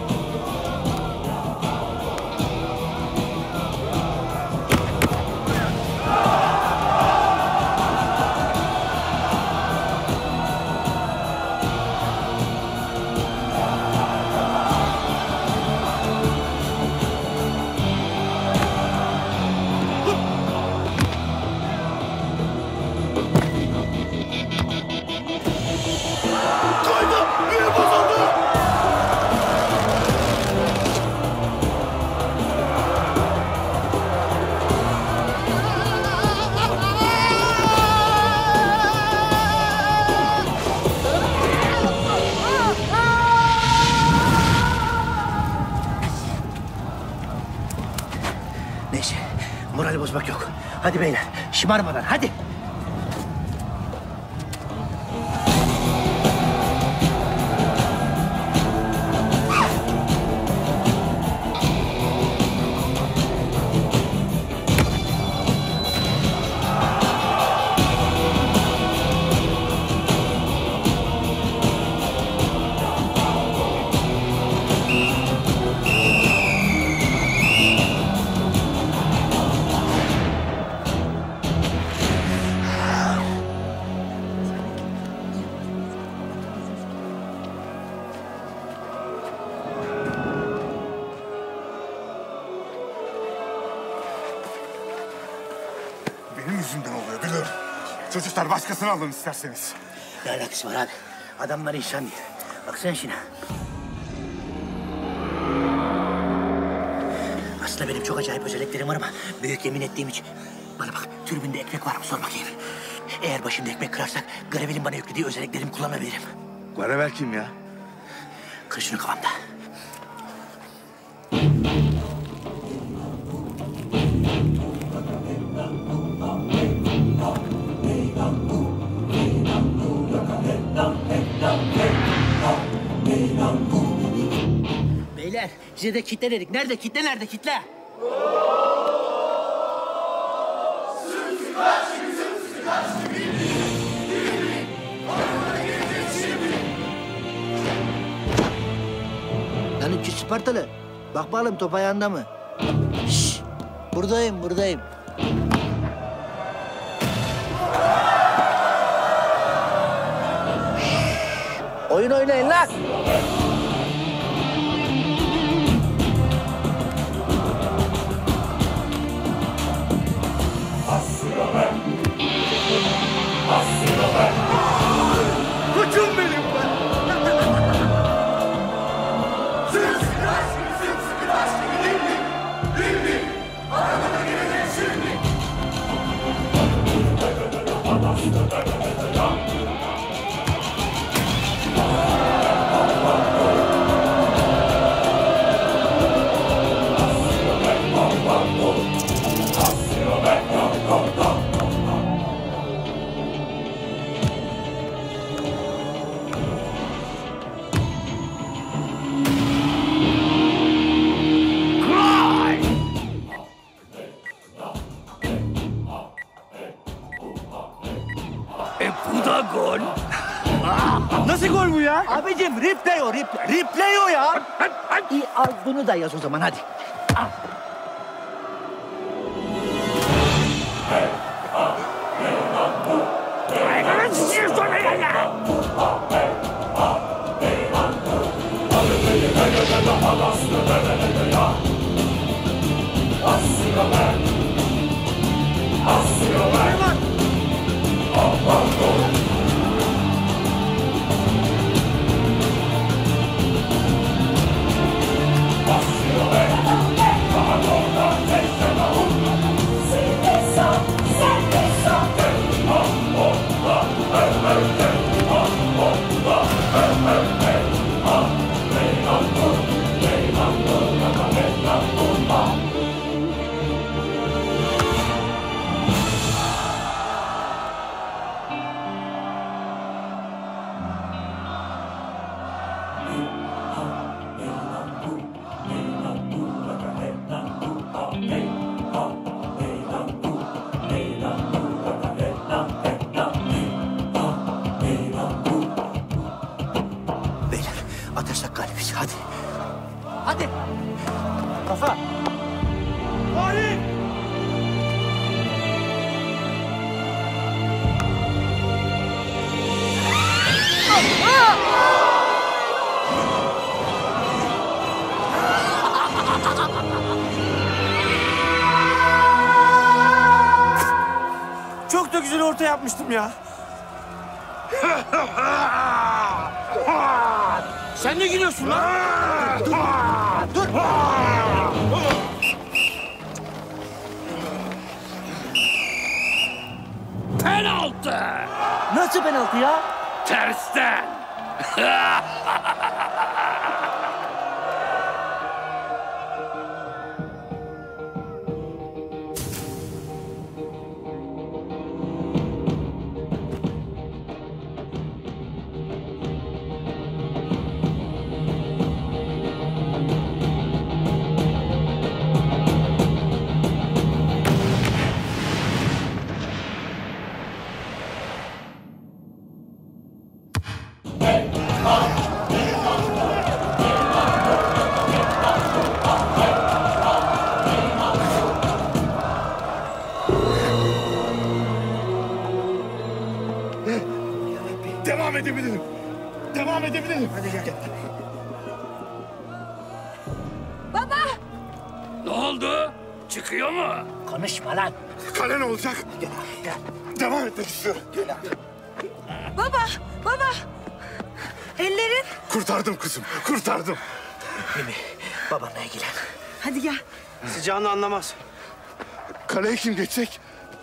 Neyse, moral bozmak yok. Hadi beyler, şımarmadan hadi. Benim yüzümden oluyor biliyorum. Çocuklar başkasını alın isterseniz. Ne alakası var abi? Adamlar insan değil. Baksana şuna. Aslında benim çok acayip özelliklerim var ama büyük yemin ettiğim için. Bana bak, türbünde ekmek var mı sor bakayım. Eğer başımda ekmek kırarsak Gravel'in bana yüklediği özelliklerimi kullanabilirim. Gravel kim ya? Kır şunu kafamda. Beyler size de kitle dedik. Nerede kitle, nerede kitle? Lan 300 Spartalı. Bak bakalım top ayağında mı? Şşş. Buradayım, buradayım. Oyun oynayın lan. Koçum benim be! Bu da gol. Nasıl gol bu ya? Abicim replay o, replay. Replay o ya. İyi al bunu da yaz o zaman hadi. Al. Ateşlek galibiz, hadi. Hadi. Kafa. Vali! Çok da güzel orta yapmıştım ya. Sen ne gülüyorsun lan? Dur. Dur. Penaltı! Nasıl penaltı ya? Tersten! Devam edebilirim. Devam edebilirim. Hadi gel. Baba! Ne oldu? Çıkıyor mu? Konuşma lan. Kale ne olacak? Gel. Devam etmek istiyorum. Baba! Baba! Ellerin. Kurtardım kızım, kurtardım. Mimi, babanla ilgilen. Hadi gel. Sıcağını anlamaz. Kaleye kim geçecek?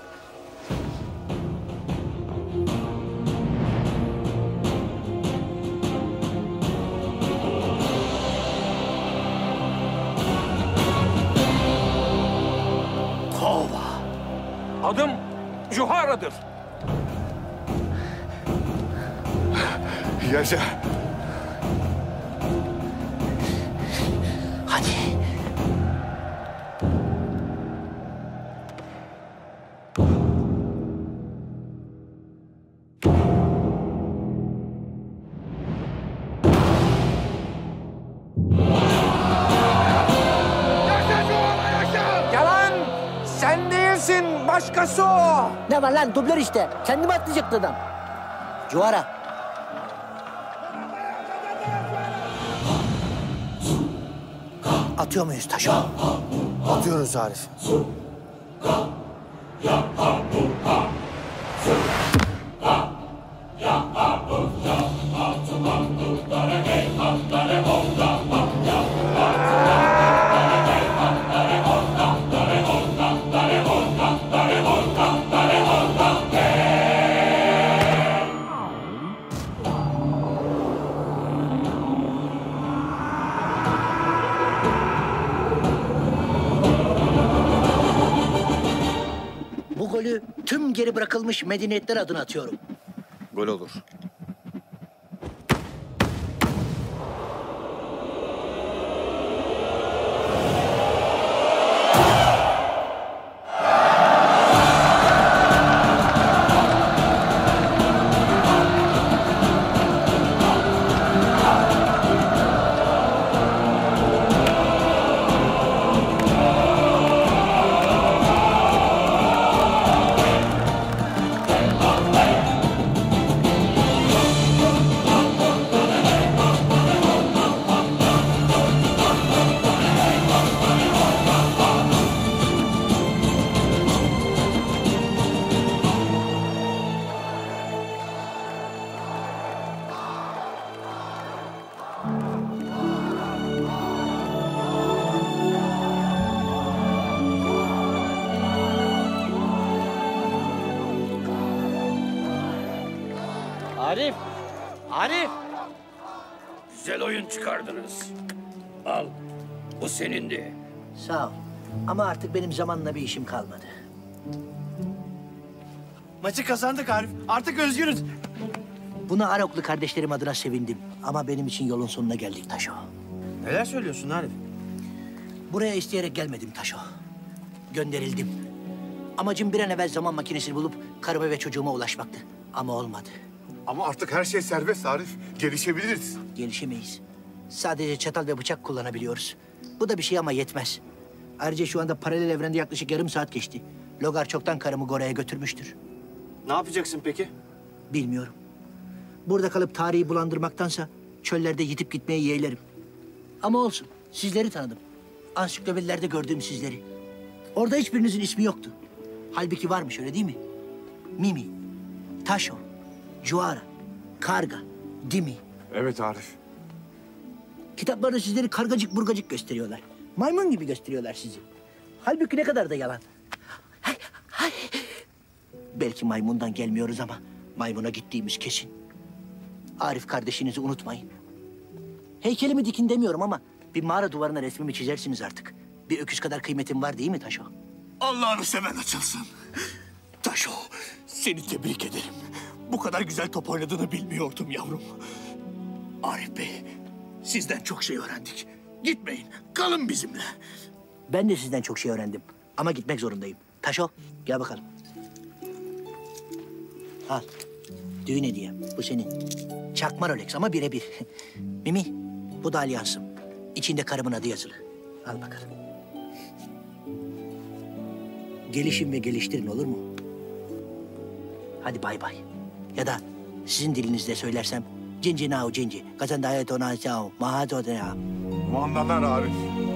Kova. Adım Juhara'dır. Yaşa. Hadi. Yalan! Sen değilsin, başkası o. Ne var lan, dublör işte. Kendimi atlayacaktı adam. Juara. Atıyor muyuz taşı? Atıyoruz Arif. Bu golü tüm geri bırakılmış medeniyetler adına atıyorum. Gol olur. Arif! Arif! Güzel oyun çıkardınız. Al, bu senindi. Sağ ol. Ama artık benim zamanla bir işim kalmadı. Maçı kazandık Arif. Artık özgürüz. Buna Aroklu kardeşlerim adına sevindim. Ama benim için yolun sonuna geldik Taşo. Neler söylüyorsun Arif? Buraya isteyerek gelmedim Taşo. Gönderildim. Amacım bir an evvel zaman makinesini bulup karıma ve çocuğuma ulaşmaktı. Ama olmadı. Ama artık her şey serbest Arif. Gelişebiliriz. Gelişemeyiz. Sadece çatal ve bıçak kullanabiliyoruz. Bu da bir şey ama yetmez. Ayrıca şu anda paralel evrende yaklaşık yarım saat geçti. Logar çoktan karımı Gora'ya götürmüştür. Ne yapacaksın peki? Bilmiyorum. Burada kalıp tarihi bulandırmaktansa çöllerde yitip gitmeyi yeğlerim. Ama olsun, sizleri tanıdım. Ansiklopedilerde gördüğüm sizleri. Orada hiçbirinizin ismi yoktu. Halbuki varmış, öyle değil mi? Mimi, Taşo, Cuara, Karga, Dimi. Evet Arif. Kitaplarda sizleri kargacık burgacık gösteriyorlar. Maymun gibi gösteriyorlar sizi. Halbuki ne kadar da yalan. Belki maymundan gelmiyoruz ama maymuna gittiğimiz kesin. Arif kardeşinizi unutmayın. Heykelimi dikin demiyorum ama bir mağara duvarına resmimi çizersiniz artık. Bir öküz kadar kıymetim var değil mi Taşo? Allah'ını seven açılsın. Taşo, seni tebrik ederim. Bu kadar güzel top oynadığını bilmiyordum yavrum. Arif Bey, sizden çok şey öğrendik. Gitmeyin, kalın bizimle. Ben de sizden çok şey öğrendim. Ama gitmek zorundayım. Taşo, gel bakalım. Al, düğün hediyem. Bu senin. Çakma Rolex ama birebir. Mimi, bu da alyansım. İçinde karımın adı yazılı. Al bakalım. Gelişin ve geliştirin, olur mu? Hadi bay bay. Ya da sizin dilinizde söylersem... Cinci nao cinci, kazandaya tona cao, mahato dena. Mandalar Arif.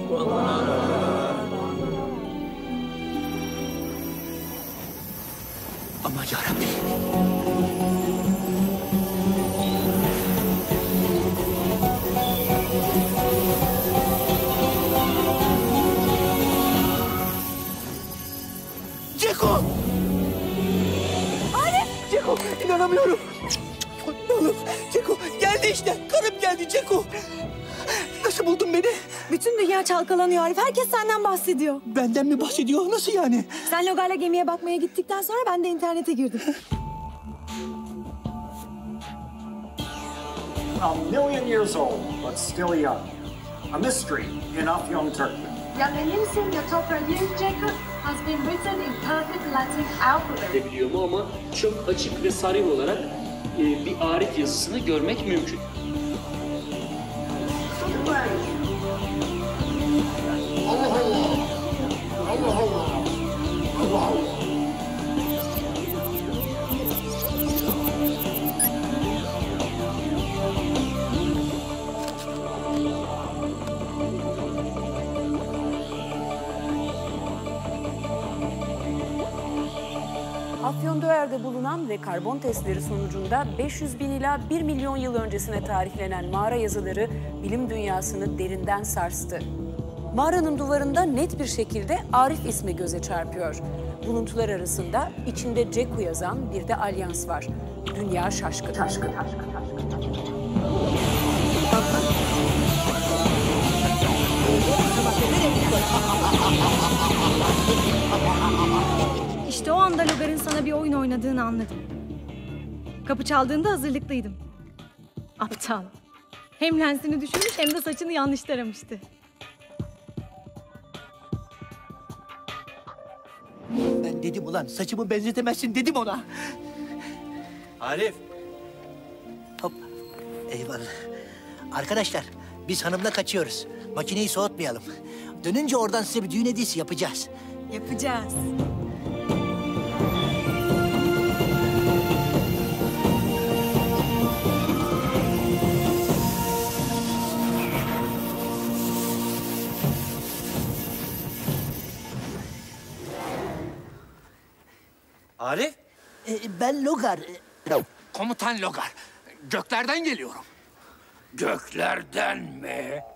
Ama yarabbi. Ceko! Arif! Ceko, inanamıyorum. Oğlum, Ceko geldi işte. Karım geldi Ceko. Nasıl buldun beni? Bütün dünya çalkalanıyor Arif. Herkes senden bahsediyor. Benden mi bahsediyor? Nasıl yani? Sen Logar'la gemiye bakmaya gittikten sonra ben de internete girdim. A million years old, but still young. A mystery in Afyon, Turkey. Yamelimsin Yatopranil Jacob has been written in perfect Latin alphabet. Biliyor mu ama çok açık ve sarih olarak bir Arif yazısını görmek mümkün. Allah Allah! Allah Allah! Allah Allah! Afyondoğer'de bulunan ve karbon testleri sonucunda 500 bin ila 1 milyon yıl öncesine tarihlenen mağara yazıları bilim dünyasını derinden sarstı. Mağaranın duvarında net bir şekilde Arif ismi göze çarpıyor. Buluntular arasında içinde Ceku yazan bir de alyans var. Dünya şaşkın. İşte o anda Logar'ın sana bir oyun oynadığını anladım. Kapı çaldığında hazırlıklıydım. Aptal. Hem lensini düşürmüş hem de saçını yanlış taramıştı. Ben dedim ulan, saçımı benzetemezsin dedim ona. Arif. Hop, eyvallah. Arkadaşlar, biz hanımla kaçıyoruz. Makineyi soğutmayalım. Dönünce oradan size bir düğün hediyesi yapacağız. Yapacağız. Arif? Ben Logar. Komutan Logar, göklerden geliyorum. Göklerden mi?